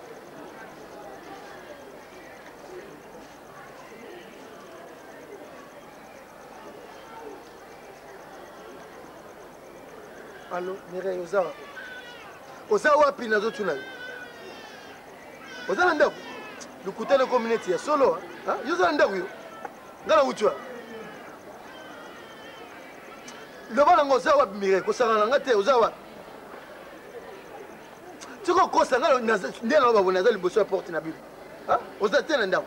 Allô, Mireille, oza wapi? Oza wapi nazotuna yo? Oza na ndako? Lukutana community ya solo, ha? Yo oza na ndako yo? Ngala uchwa. Loba nango oza wapi Mireille? Kosanga nanga te, oza wapi? Tiko kosa ngala ndena loba bona za liboso ya porte na bibi. Ha? Oza te na ndako.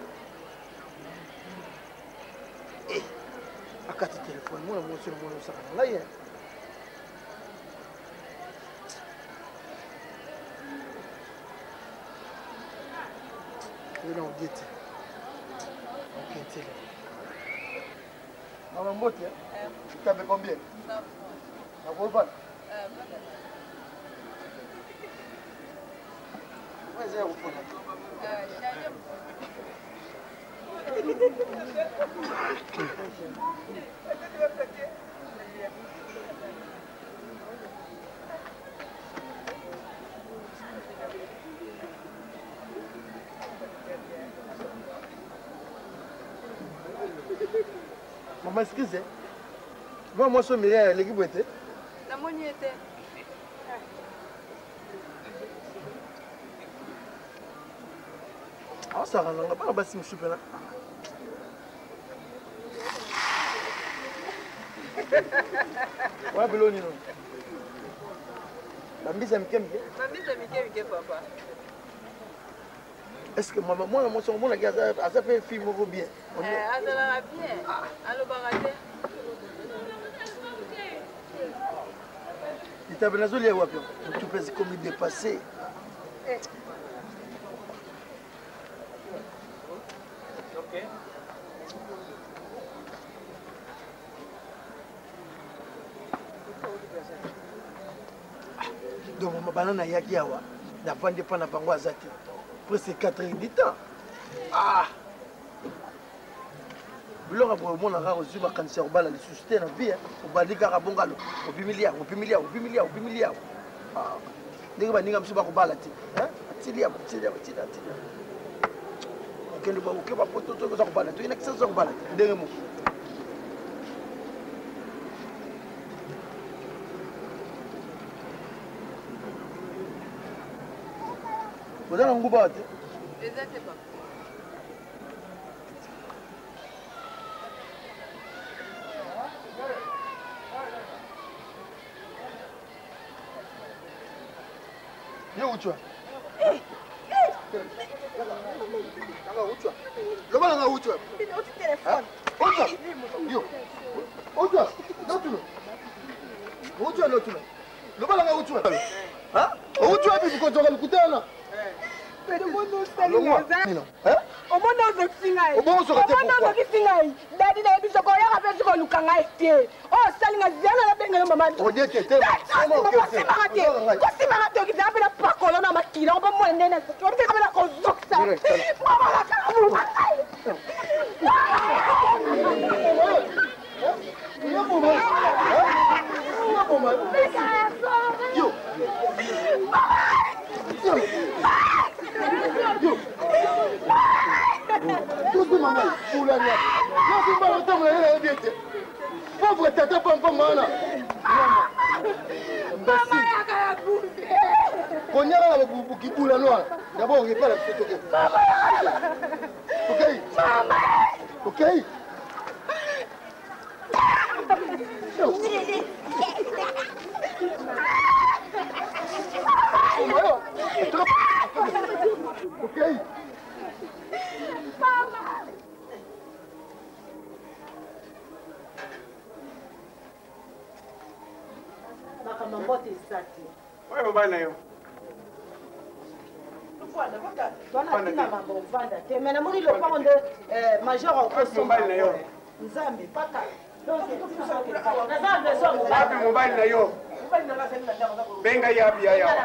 Eh. Akati telefone, mwana mwoso mwana osaka na ngai. Je vais en dire. Ok, tiens. Maman Mbote, tu t'avais combien? Ça va. Mas é o fundo. Maman, ce que c'est? Moi, moi, je suis l'équipe où était? La monnaie était. Ah, ça rend, on va pas la bassin, je suis là. Ouais, Beloni, non. La mise à Mikem. La mise à Mikem, papa. Est-ce que maman, moi, moi, son monde, ça fait un film bien. Eh, ça va bien. Allô, Baraté. Il t'a bien azolé, ouais, tu peux comme il dépassé. Ok. Donc, ma banane yaki awa, la vente dépend de bango azati. Presque quatre heures du temps. Ah! Biloko pour mon ara reçu ma cancer bala le susciter na vie au bali kaka bongalo au bimilia au bimilia au bimilia au bimilia ah ndenge baninga msuba ko bala ti hein tilia tilia tilia tilia okende ba oke ba poto to ko za ko bala to ina kisa za ko bala ndenge mo Bozana nguba te Exactement. Yo uchwa. Kanga uchwa. Loba nga uchwa. Uti telefone. Uchwa. Yo. Uchwa. Notuno. Uchwa notuno. Loba nga uchwa. Ha? Uchwa bibi ko joga lukutana. Pero mundo stalingaza. Nino. Eh? Omona ozosinga. Obo so kate Omona ozokisinga. Dadi na biso ko ya kapesi ko lukanga ete. Oh stalinga zana la benga mama. Oje tete. Sama okete. Ko sima to ki zabe na pakolo na makila obo mo nene. Ko te kamera ko zoksa. Mama la kamu. Yo mama. Yo mama. Yo. Yo. Yo. Tout maman, pour la nuit. Là, c'est pas le temps de la vie. Pauvre tata, pas pas mana. Maman, ya kaya bouffe. Quand il y a la bouffe qui boule la noire, d'abord on répare la photo. Ok. Maman. Ok. Ok. Makambo mbote esati. Oyo mobali na yo. Voilà, voilà. Wana tina mambo vanda. Te mena muri lo pa onde major au mobali na yo. Nzambe paka. Donc c'est tout ça que na zambe so mobali. Wapi mobali na yo? Mobali na basa na ndako. Benga yapi ya.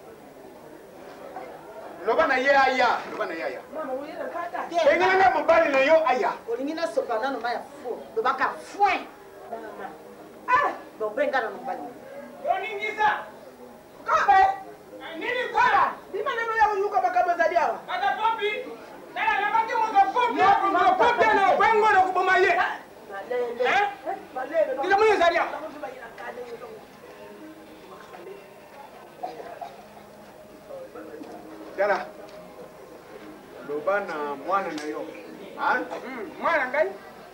Loba na ye aya, loba na ye aya. Mama uyela kata. Benga na mobali na yo aya. Olingina sopana no maya fo. Loba ka foin. Ah, bo benga na mobali. Oningisa. Kabe. Nini kwa? Bima neno ya uyuka bakabo zali awa. Ata popi. Dala na baki mo popi. Mo popi na kwengo na kuboma ye. Eh? Kila mwenye zali awa. Dala. Loba na mwana na yo. Ha? Mm, mwana ngai.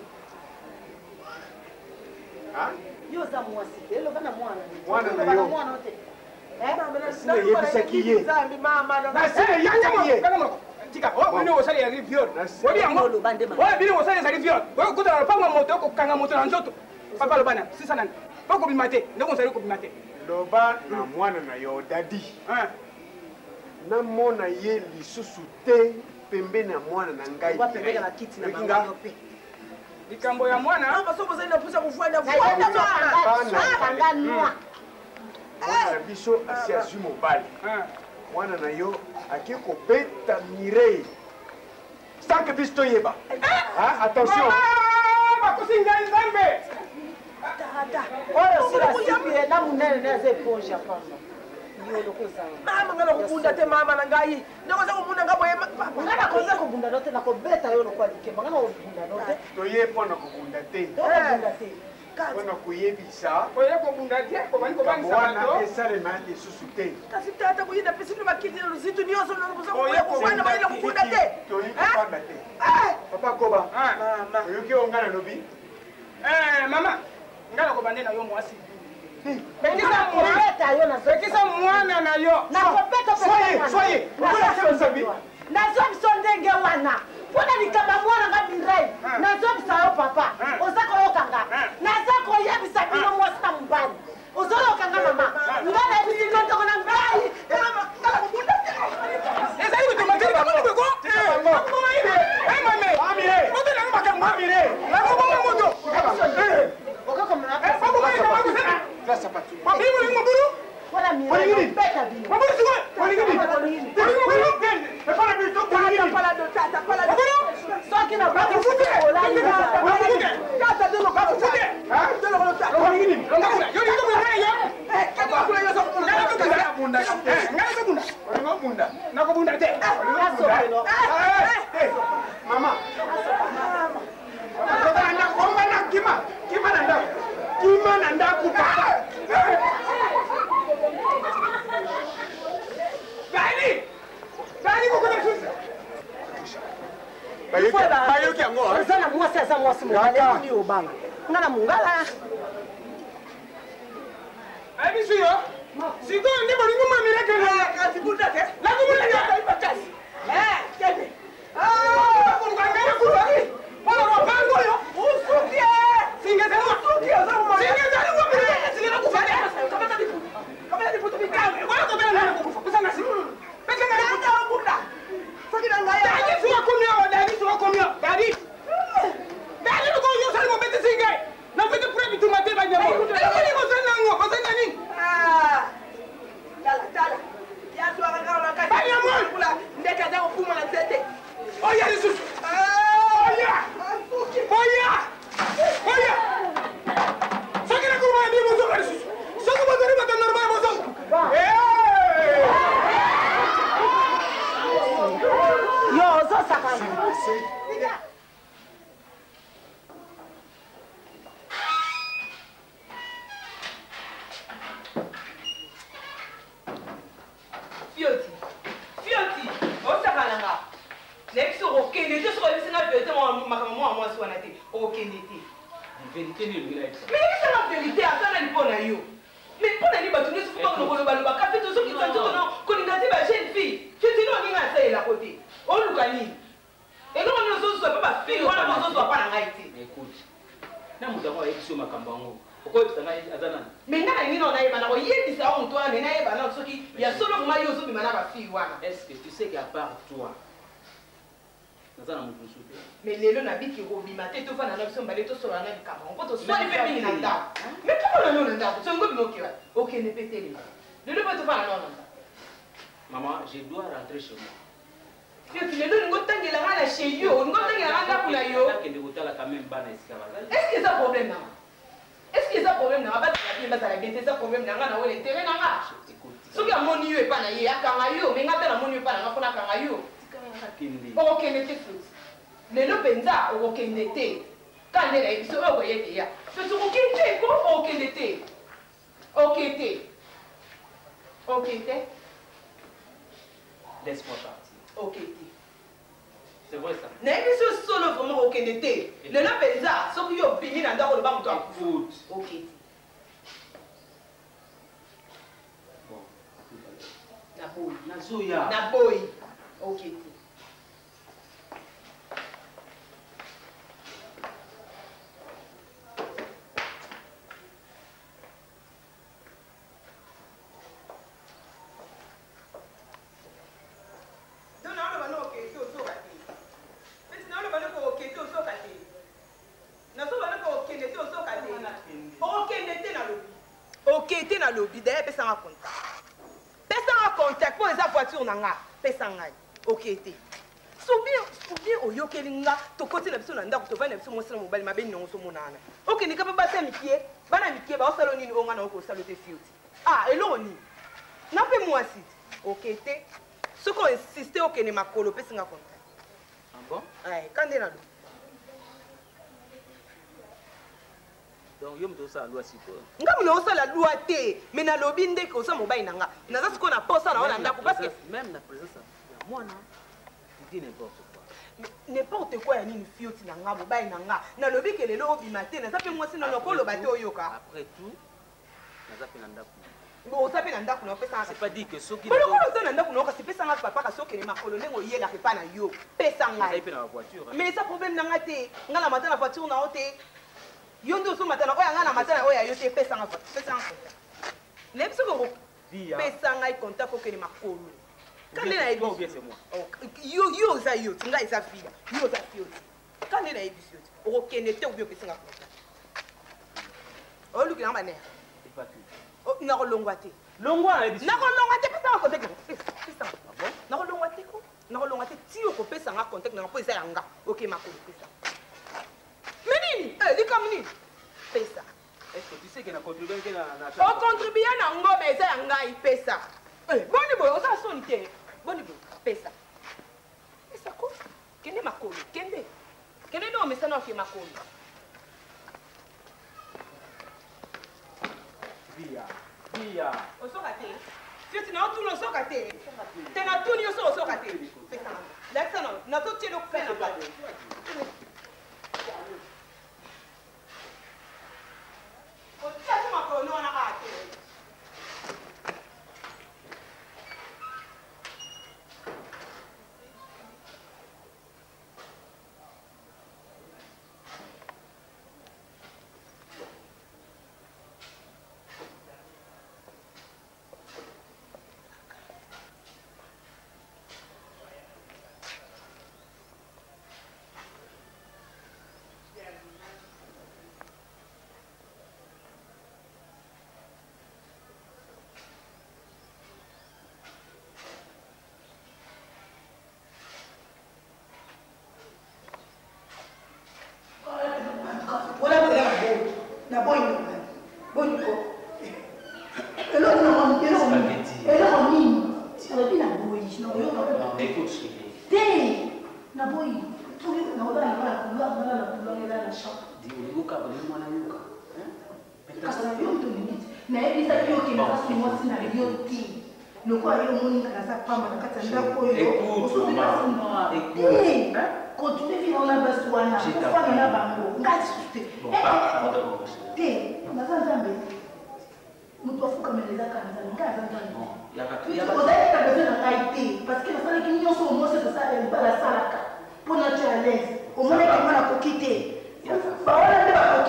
Ha? Yo za mwasi. Elo bana mwana. Mwana na yo. Mwana ote. Eh? Sine yebisa kiye. Zambi mama na. Na sine yaka kiye. Tika, oh, bino osali ya rivior. Wodi yango. Oh, bino osali ya rivior. Wewe kuta na panga moto ko kanga moto na nzoto. Papa lobana, sisa nani? Bako bimate, ndeko osali ko bimate. Loba na mwana na yo dadi. Eh. Na mona ye lisusu te pembeni ya mwana na ngai. Wa pembeni ya kiti na bango pe. Likambo ya mwana. Ah, baso bozali na pusa kufanya kufanya. Kanga noa. mwana na biso asi azwi mobali mwana na yo ake kobeta Mireille sans que biso toyeba. Attention bakosi ngai nzambe oyo silasipie na munene neze eponge ya pamba mama ngana kobunda te mama na ngai nakoza kobunda nga boye nga nakoza kobunda no te nakobeta yo lokwa likemba nga nakobunda no te toye mpona kobunda te tokobunda te mpona koyebisa oye kobunda te kobani kobangisa bato esalema lisusu te kasi tata koyina pesi bino bakiti na luzitu nyonso nakoza koya kobanda bayina kobunda te toyi kobanda te papa koba oyoki oyo nga nalobi mama nga nakobande na yo mwasi pekisa mwana na yo nazwa biso ndenge wana mpona likamba mwana nga Mireille nazwa bisa yo papa oza koyokanga naza koyebisa bino mwasi na mobali ozolokanga mama nga nayebisi ndondoko na ngai ezali kutomateli bango beko nakobunda te mama omba na kima kima na ndako kima na ndako bani bani kokona susa bayoki yango oza na mwasi aza mwasi mobali obanga nga na mongala ayebiso yo sikoyo nde bolingo mamirekele makasi kende Est-ce que tu sais qu'à part toi, mais lelo na biki robima te to fana na biso mbale to sola na bikama on poto swali pe mingi na ndako mais to fana no na ndako so ngo binoki wa OK ne pété lelo pa to fana no na ndako maman je dois rentrer chez moi yo tu lelo ngo tangela ngala chez yo ngo tangela ngala kula yo kende kotala quand même bana esika bazali est-ce que ça problème na est-ce que ça problème na ba ta bien ba ta bien ça problème na ngana wele terrain na nga soki amoni yo epa na ye akanga yo me nga te namoni yo epa na nga mpona akanga yo okokende te futi lelo mpenza okokende te ka nde na ye biso oyo okoyete ya soki okokende te ko okokende te oke te oke te laisse-moi partir oke te c'est vrai ça nayebi biso solo vraiment okende te lelo mpenza soki yo obimi na ndako loba moto foot oke te na boyi nazoya na boyi ok te lobby d'ailleurs pesa nga contact pesa nga contact pour eza voiture na nga pesa nga OK te sobi sobi oyokeli nga tokoti na biso na ndako tovandi na biso mwasi na mobali mabe nyongo so monana OK ni kapa basa mikie bana mikie ba osalo nini onga na oko salo te fioti ah eloko nini na pe mwasi OK te soko insister OK ni makolo pesa nga contact ah bon ay kande na do donc yo mto sa loi siko nga mno osala loi te mais na lobi ndeke osa mobali na nga naza siko na posa na ona ndako parce que même na présence ya mwana tu dis n'importe quoi n'importe quoi ya nini fioti na nga mobali na nga na lobi ke lelo obima te naza pe mwasi na lokolo ba te oyoka après tout naza pe na ndako bo osa pe na ndako na opesa c'est pas dit que soki na lokolo osa na ndako na okasi pesa nga papa ka soki ni makolo ndenge oyela ke pa na yo pesa nga ça pe na voiture mais ça problème na nga te nga la matin na voiture na ote yo ndo so matana oya nga na matana oya yo te pesa nga pesa nga ne biso ko pesa nga contact ko ke ni makolo kande na ebi bien c'est moi yo yo za yo tinga isa fia yo za fio kande na ebi sio o kene te ubio pesa nga contact o luki na mane c'est pas tout o na ko longwa te longwa na ebi na ko longwa te pesa nga contact pesa bon na ko longwa te ko na ko longwa te ti o ko pesa nga contact na ko isa yanga OK makolo pesa Menini, eh, dis comme ni. Fais ça. Est-ce que tu sais qu'elle a contribué qu'elle a na on contribue à ngo mais ça nga il fait ça. Eh, boni boy, on ça sonité. Boni boy, fais ça. Fais ça quoi? Kende makolo, kende. Kende no mais ça non fait makolo. Via, via. On so raté. Si tu n'as tout le so raté. Tu n'as tout le so so raté. Fais ça. Là ça non, na tout tu le fais na pas. na boy boy ko elo na elo elo ni ti o bi na boy no yo no écoute chérie te na boy tu na oda ni para kula na na kula na na shop di uliuka bali mwana yuka kasa yo to ni na ebi sa yo ki na kasu mo sina yo ti loko ayo moni na sa pamba na kata ndako yo écoute maman écoute continue vivre na basi wana kufanya na bango ngati sute bon pas te nazanzambe mutu afukameleza kanza ngazanzambe ozali na besoin na ngai te parce que nasalaki nyonso omosi tosala libala asalaka mpo na tya à l'aise omonaki nga nakoki te bawana nde bakoki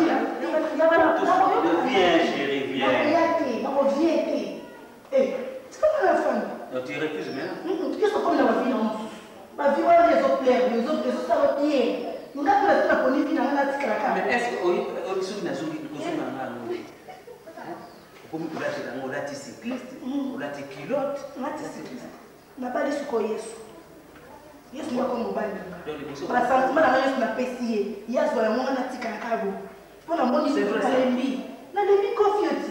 nakoya te nakovie te tikama na fami tu refuses maintenant yo sokomi na bavi na mosusu bavi wana ezoplaire ezosala bien ngapi nasi naponi vi na nga natikalaka mais est ce que soki nazongi kozonga nga no okomi kolatela yango olati cycliste olati kilote nabali siko yesu yesu ngako mobali nanga basentiment na nga yesu napesi ye ye azwa yango nga natikalaka bo mpo na moni nalembi nalembi kofi oti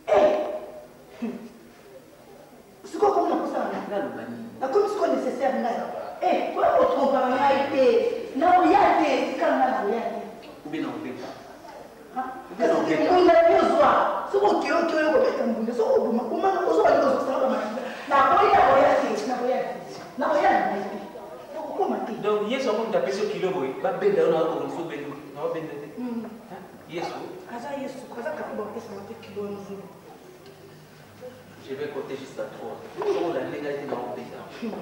sikoyo komi nakosala nakomi sikoyo nécessaire ngai po otrompaka ngai te naoya te esikala nga naoya te ube na obeta mbunda yozwa soki okeyoki oyo kobeta mbunda soki oboma omana ozwa ozosala bamakisa nakoyi nakoya te nakoya te nakoya na ngai te okokoma te donc yesu akomi tapesi yo kilo boye babenda yo naokokonisi obenda naobenda te yesu aza yesu aza kati bakopesanga te kilo ya mozulu je vais compter jusqu'à trois soki olandi ngai te naobenda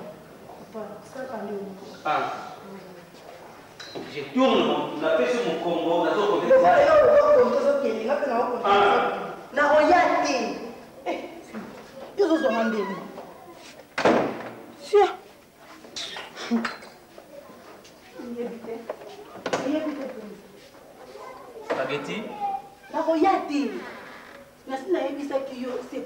ah je tourne la paix sur mon combo na zo côté ça yo yo ko zo kele nga pe na ko na oya te eh yo zo zo mandeni sia yebite yebite spaghetti na oya te na sina yebisa ki yo c'est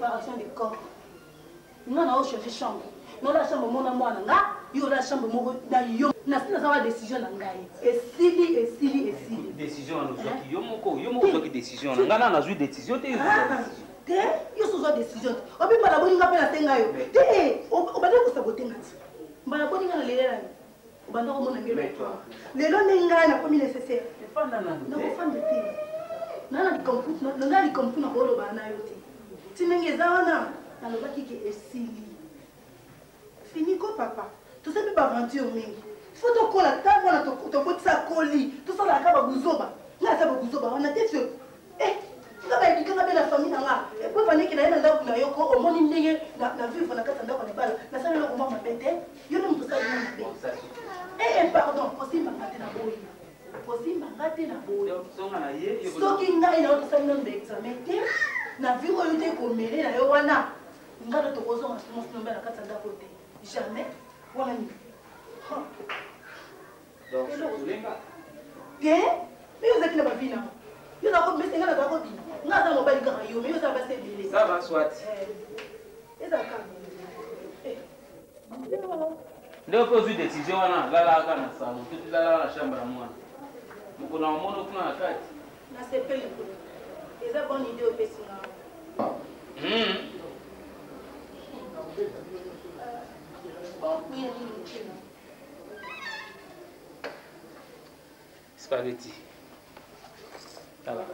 nga na ochange chambre nola chambre mona mwana nga yo la chambre moko na yo nasina sawa décision na ngai esili esili esili décision anozwaki yo moko yo moko ozwaki décision na nga na nazwi décision te te yo sozwa décision te obi mbala boninga mpe na senga yo te obandi kosabote nga ti mbala boninga na lelo nani obanda komona ngelo lelo nde ngai nakomi nécessaire nakofanda te nanga likampu na koloba na yo te ti ndenge eza wana nalobaki ke esili finiko papa tosembi baaventure mingi fo tokola ta mwana tobotisa koli tosalaka babuzoba nga aza babuzoba wana te fio nga baedikanga mpe na famille na nga epo vandeki na ye na ndako na yo ko omoni ndenge na vivre na kati ya ndako na ebala nasala eloko mwa mabe te yo nde moto osali na mabe ee pardon kosimbanga te na boyi kosimbanga te na boyi soki ngai na yo tosali nano baexamen te na vie oyo te komele na yo wana nga na tokozonga simofinombe na kati ya ndako te jamais wana nini te me yo ozaki na bavi na yo nakomesenga na zakobina nga aza mobali kaka yo me yo oza basi ebele sava swati ezaka nde mpe ozwi décision wana lalaka na salon tuti lalaka na chambre ya mwana mokona omona okuna na kati nasepeli eza bonne idée opesinga spaghetti. Ça va.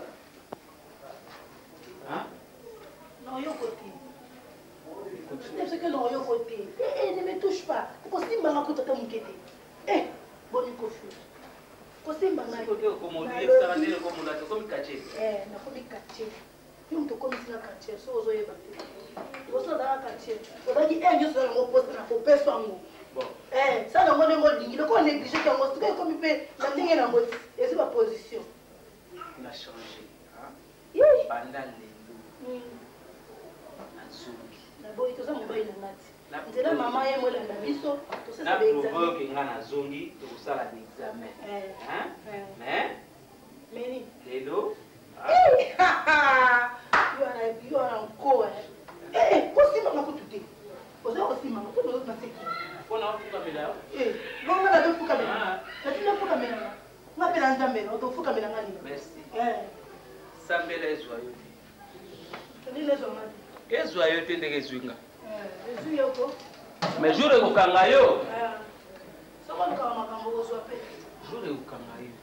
Hein? Non, yo côté. C'est que non, yo côté. Eh, ne me touche pas. Kosi mbanga kutata mukete. Eh, boni kofu. Kosi mbanga. Kote comme on dit, ça va dire comme on a comme caché. Eh, na comme caché. Yo mto comme sina caché, so ozo yeba. Ozo da caché. Odaki eh yo so ngo poste na ko peso ngo. Bon. Eh, ça na ngone ngo dingi, ko négliger que ngo stuka comme pe na ndenge na ngo. Et c'est ma position. On a changé. Hein? Oui. Pendant les loups. Nazungi. D'abord, il faut ça mobile na ngati. Nzela mama ye mo landa biso, to ça na ba examen. provoque nga nazongi to kusala l'examen. Eh. Hein? Mais Meni. lelo. Eh, you are you are encore. Eh, kosi mama ko tuté. Oza kosi mama ko no na seki. Kona fuka mela. Eh, bonga na fuka mela. Na tina fuka mela. Nga pela nzambe no to fuka mela ngani. Merci. Eh. Sambela ezwa yo. Tani lezo mali. Ezwa yo te ndenge ezwinga. Eh, ezu yoko. Mais jour ekokanga yo. Eh. Soko nka makambo kozwa pe. Jour ekokanga yo.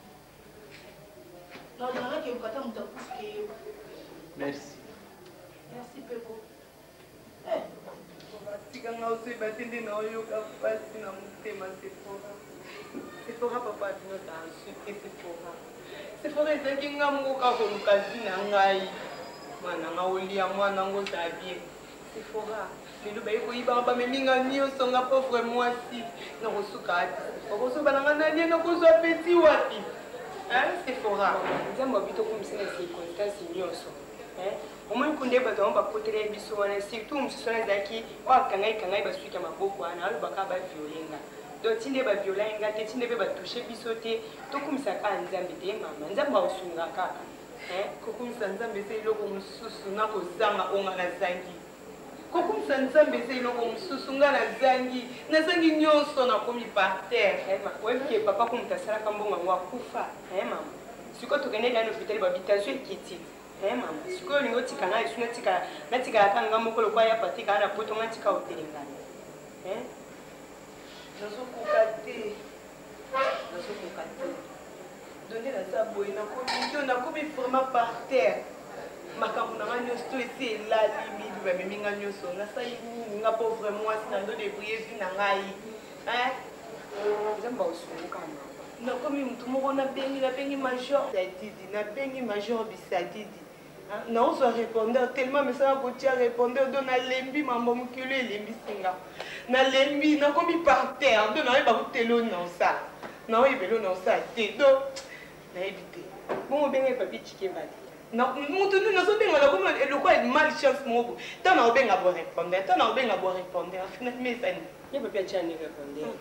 Non, je n'ai que vous avez dit merci. Merci, Pepo. Eh, si quand on se bat, il y a un pas si on c'est ma Sephora. Sephora, papa, tu nous as insulté Sephora. Sephora, c'est qu'il y a un mot comme le casino ngai. Mana ngaolia mwana ngo tabie. Sephora. Lelo ba yiko iba ba meminga nio songa pauvre moi si. Na kosuka ati. Okosuka na ngana ni na kozwa petit wapi. Hein, Sephora. Nzambo bito kumsina circonstance nyonso. Hein? Omoi kunde bato on ba potere biso wana surtout msusu na zaki wa kangai kangai ba swika maboko ana alo baka ba violenga. Donc tinde ba violenga te tinde be ba toucher biso te to kumisa ka nzambe te mama nzamba osunga kaka. Hein? Kokumisa nzambe se iloko msusu na kozanga onga na zangi. Kokumisa nzambe se iloko msusu nga na zangi na zangi nyonso na komi par terre. Eh ma wewe papa kumtasala kambonga ngwa kufa. Eh mama. Siko tokende na hospitali ba bitation kiti. Eh mama. Siko lingo tika na isuna tika na tika kanga mokolo kwa ya patika na poto ngatika hotelingana. Eh? Nazo kukate. Nazo kukate. Donner la saboye na komi na komi vraiment par terre. Makambo na nga nyonso to esi elali mingi bamemi nga nyonso nasali nini nga pauvre mwasi na ndo débrouille vi na ngai nzambe osunguka nakomi mutu moko nabengi nabengi major bisadidi nabengi major bisadidi naozwa répondeur tellement mesana kotia répondeur do nalembi mambo mokilo elembisinga nalembi nakomi par terre do nayeba kotelo na osala naoyebelo na osala te do nayebi te bongo benga epapi tikembali mutu nini nazobenga nakoma eloko ya malchance moko ta na obenga bo répondeur ta na obenga bo répondeur mesani ye papi atiani répondeur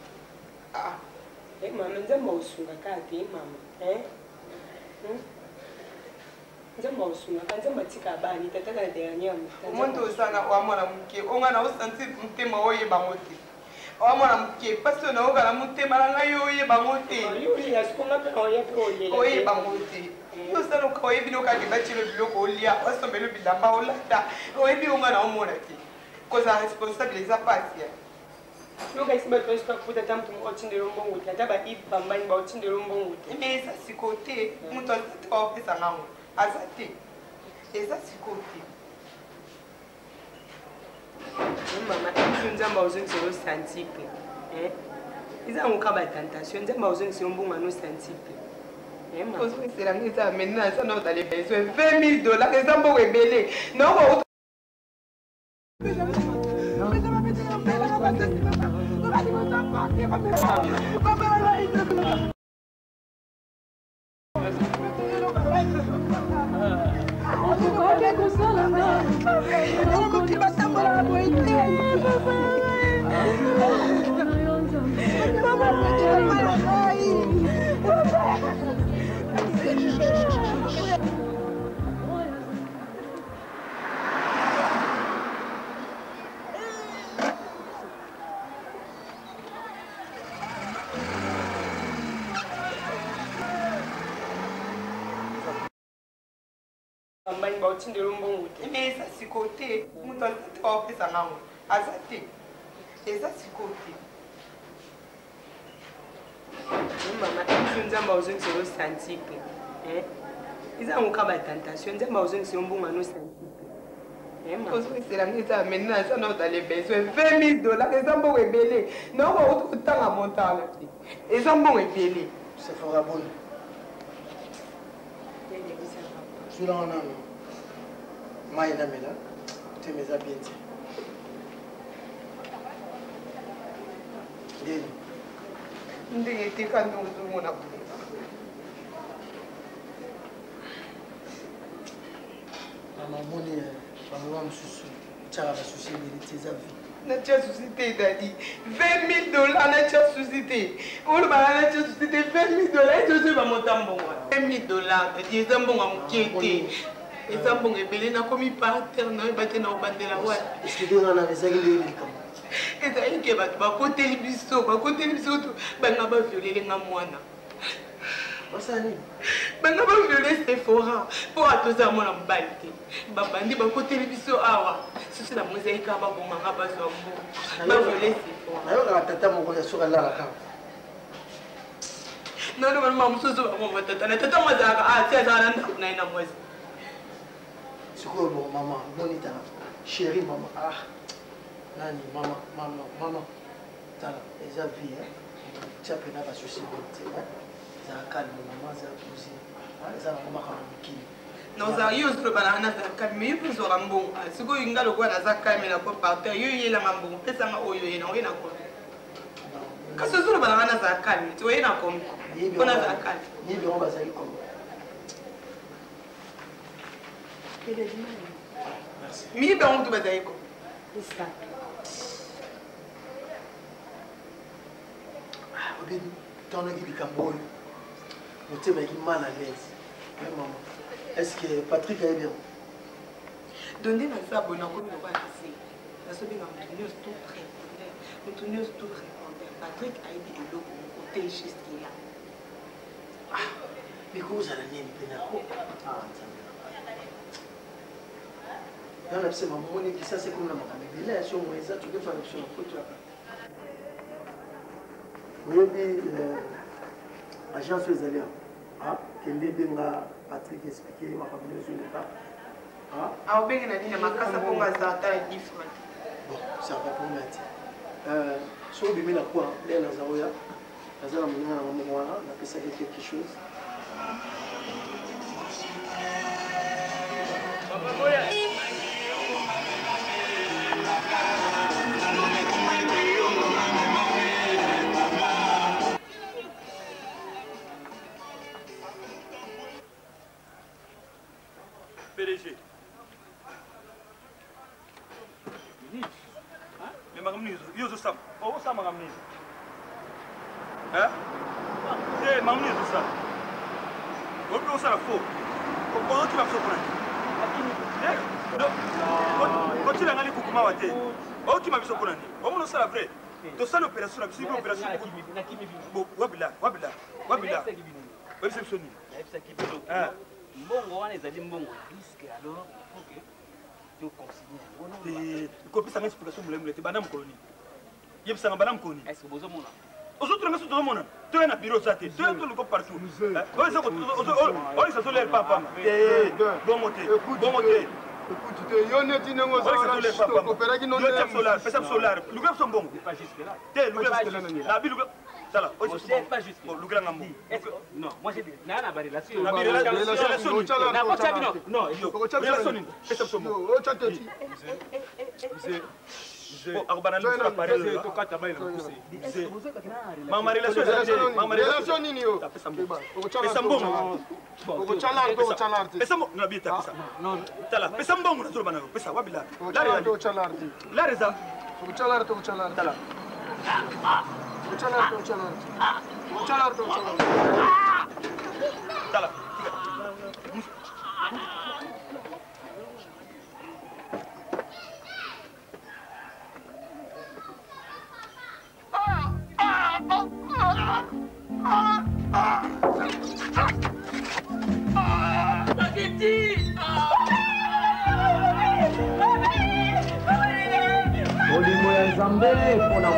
e mama nzambe osunga kaka te mama nzambe osunaka nzambe atika bani tataka na dernier omonde ozanga wa mwana moke onga na osanti motema oyeba ngo te wa mwana moke pasi oyo naokala motema na ngai oyeba ngo te oyeba ngo te yosaluka oyebi nokakenda tilo biloko olia osombelo bilamba olata oyebi onga na omona te kozala responsable eza pasi yokaisi bato nyonso bakuta ata motu moko otindela mbongo te ata baibe bambani baotindela mbongo te me eza siko te moto aza te baopesa ngango aza te eza siko te mama biso nzambe ozongisela osanti mpe eza yango ka batentation nzambe ozongisela mbongo ano osanti mpe ozongisela ngai eza maintenant aza na otale besoin vingt mille dollars eza mbongo ebele noko bambani baotindela mbongo te me eza siko te moto aza te baopesa ngango aza te eza siko te mama biso nzambe ozongisela osanti mpe eza yango ka batentation nzambe ozongisela mbongo ano osanti mpe ozongisela ngai eza maintenant aza na otale besoin vingt mille dollars eza mbongo ebele noko otanga montana te eza mbongo ebele sefora boni zulanga nano mai namela otema eza bien te ndeni ndenge etika nde ozomona mama omoni bamama mosusu otyaka basusi ebele te eza vie natia susi te dadi vingt mille dollars natia susi te olobaka natia susi te vingt mille dollars eti ozoyeba mota mbongo vingt mille dollars dadi eza mbongo ya moke te eza mbongo ebele nakomi parterre nayeba te na obandela wapi esikidengana ezaki ndenge likambo ezali ke bato bakoteli biso bakoteli biso to banga baviolelenga mwana basani banga baviole Sephora mpo atoza mwana mobali te babandi bakoteli biso awa susi na mozali kaka babomanga bazwa mbongo baviole Sephora nayokaka tata moko ya soki alalaka naloba noma mosusu bamoma tata na tata mo azalaka ati azala na ndako na ye na mwasi sikoyo bon mama omoni tala chéri mama ah nani mama mama mama tala eza vie tia pena basusi te eza calme mama eza posi eza nango makambo mokili noza yo ozolobana nazala kalme yo mpe ozwaka mbongo sikoyo nga lokola naza kalme na po parterre yo yelanga mbongo pesanga oyo ye nango ye na komi kasi ozolobana nazala kalme te oye na komi mpo nazala kalme yebiango bazali komi miyibe yango tu bazali komi obebi ntandoki likambo oyo motema eki mal à l'aise mama est-ce que Patrick ayebi yango donde naza bona komi lokola na se nazobenga moto nyonso to répondeur moto nyonso to répondeur Patrick ayebi eloko moko te juste ya bikozala nini mpena yana bisema moni kisasa kuna makambo ebele ya songo eza tokefana biso na poto oyebi agence oyo ezali awa kende benga Patrick expliqué makambo nyonso eleka aobenge na nini makasa mpongo aza ata ya different bon ça va ponga te so obimi na kwa nde naza oya naza na moninga na mamo wana napesaki quelque chose P D G. Mais ma gamnizo, yo zo sam. Oh, sam ma gamnizo. Hein? Eh, ma gamnizo ça. Obi o sara fo. Comment tu vas faire pour quand tu as un coucou à terre, oh, tu m'as vu sur Bonani. Oh, mon ça vrai. Tu sais l'opération, la psycho opération. Bon, Wabila, Wabila, Wabila. Oui, c'est Sony. Ah. Bon, on est allé bon risque alors. Ok. Tu consignes. Tu copies sa explication pour les banam colonie. Il y a ça banam colonie. Est-ce que vous avez mon aux autres, nous sommes là. Tu es un bureau, ça tu es un peu partout. On est sur le papa. Bon moté, bon moté. Écoute, tu es honnête, tu n'es pas opéra qui n'ont pas solaire, pas solaire. Le gars sont bons. Pas jusque là. T'es le gars. La bille, ça là. C'est pas juste. Bon, le grand amour. Non, moi j'ai dit, n'a pas de relation. La relation, n'a pas de relation. Non, relation. Qu'est-ce que c'est bon? Oh, tu as dit. Arbanani sera pareil. Ma relation, ma relation nini yo? Pesambong. Ogochalar, ogochalar. Pesambong na bita pesa. Non, tala. Pesambong na turba na yo. Pesa wabila. Ogochalar, ogochalar. La reza. Ogochalar, ogochalar. Tala. Ogochalar, ogochalar. Ogochalar, ogochalar. Tala. Olingo ya Nzambe mpona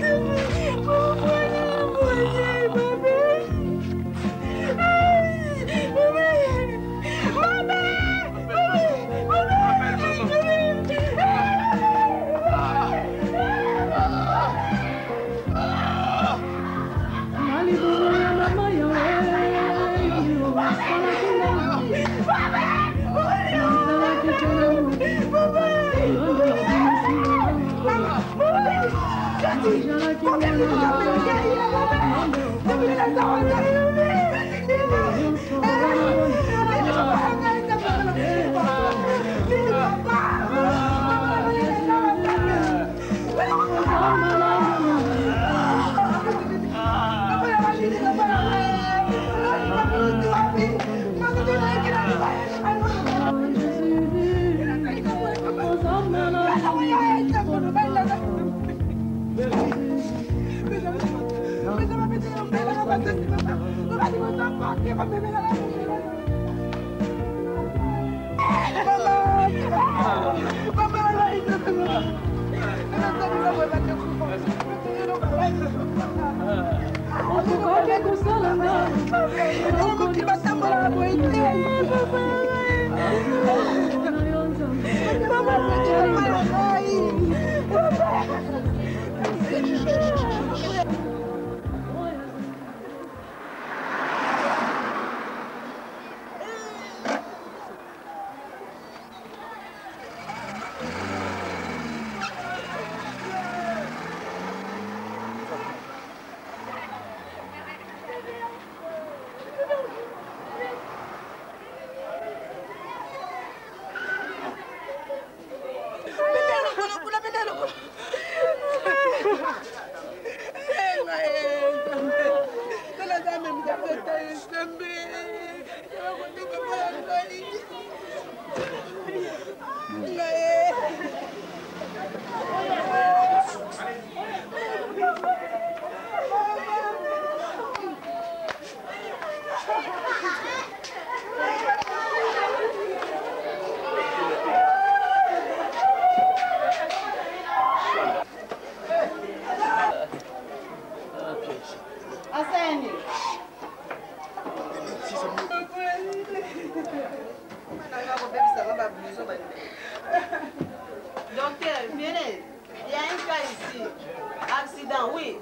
Docteur, venez. Il y a un cas ici. Accident, oui.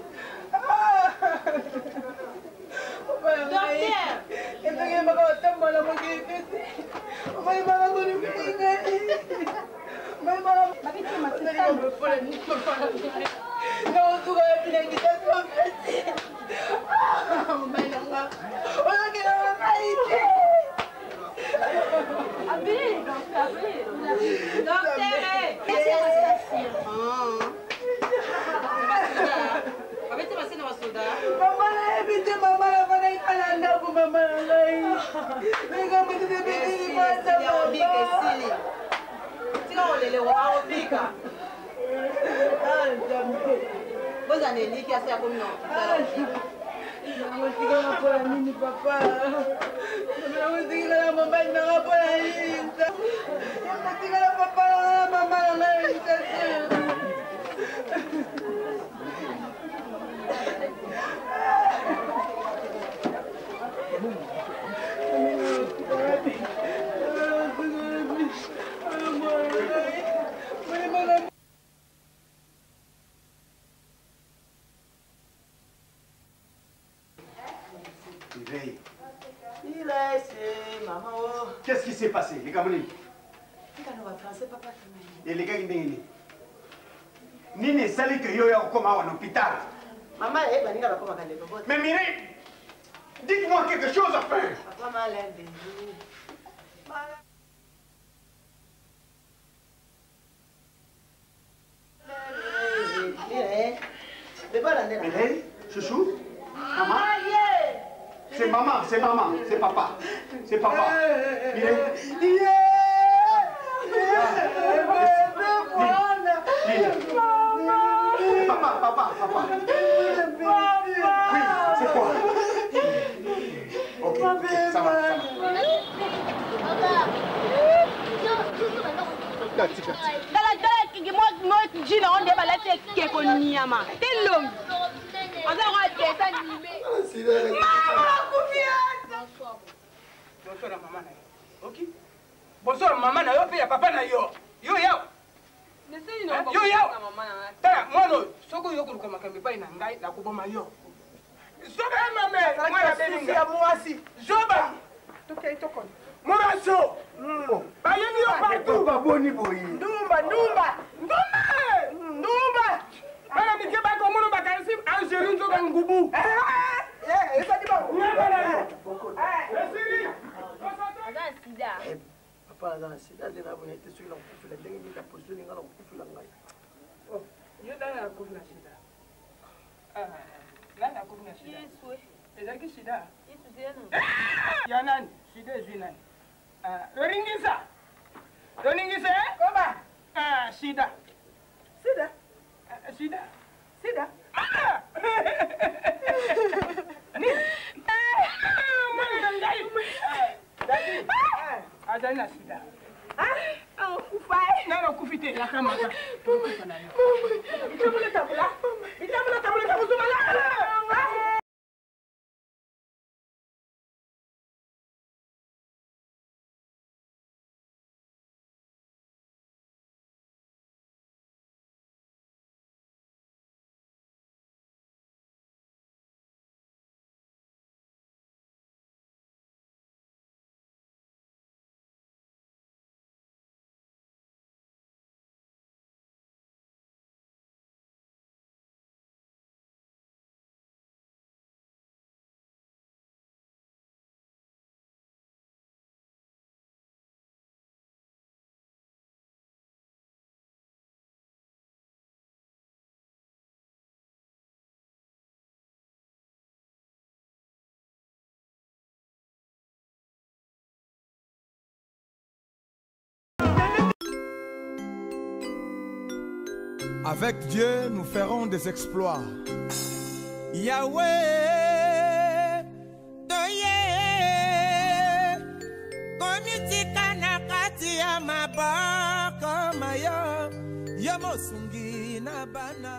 Mama, nini? Tika olele wa opika. Ah, jambe. Boza nini kiasi ya kumi na tano. Namusikia mapola nini papa? Namusikia mama ina mapola nini? Namusikia papa na mama na mimi sasa. Qu'est-ce qui s'est passé, les Camerounais? Et les gars, ils sont Nini sali que yo ya comme à l'hôpital. Maman est banni là comme à Kandé. Mais Mireille, dites-moi quelque chose à faire. Papa m'a l'air de Mireille, chouchou, maman. C'est maman, c'est maman, c'est papa. C'est papa. Mireille. Papa, papa, papa. Oui, c'est quoi? Ok, ok, ça va, ça va. Dala dala kiki mo mo jina on de balate ke ko niyama. Telom. Aza wa tesa nime. Mama kufiasa. Bonsoir maman na yo. OK? Bonsoir maman na yo pe ya papa na yo. Yo yo. Yo yo. Tala mono soko yo kuruka makambe pai na ngai na kuboma yo. Soba mama, mwana belinga ya mwasi. Joba. Toke itoko. Moraso. Bayemi yo partout. Ba boni boyi. Ndumba, ndumba. Ndumba. Ndumba. Bana mike ba ko mono ba karisi Algérie nzo ba ngubu. Eh, eh, esa di ba. Ngabana. Eh, esiri. Aza sida. Papa aza sida de na bonete sur la kufula ndenge ni la position ngala kufula ngai. Oh, yo dana kufula sida. Ah. Nani akufuna shida? Yesu. Ezaki shida? Yesu zenu. Ya nani? Shida ezwi nani? Ah, Loringisa. Loringisa eh? Koba. Ah, shida. Shida? Ah, shida. Shida? Ah! Ni. Ah, mwana ngai. Dadi. Ah, azali na shida. Ah, kufai. Nana kufite ya kama ka. Tukufa nayo. Itamula tabula. Itamula tabula tabuzuma la. Avec Dieu, nous ferons des exploits. Yahweh, Doye, Komitika nakati ya mabaka mayo, Yamosungi na bana.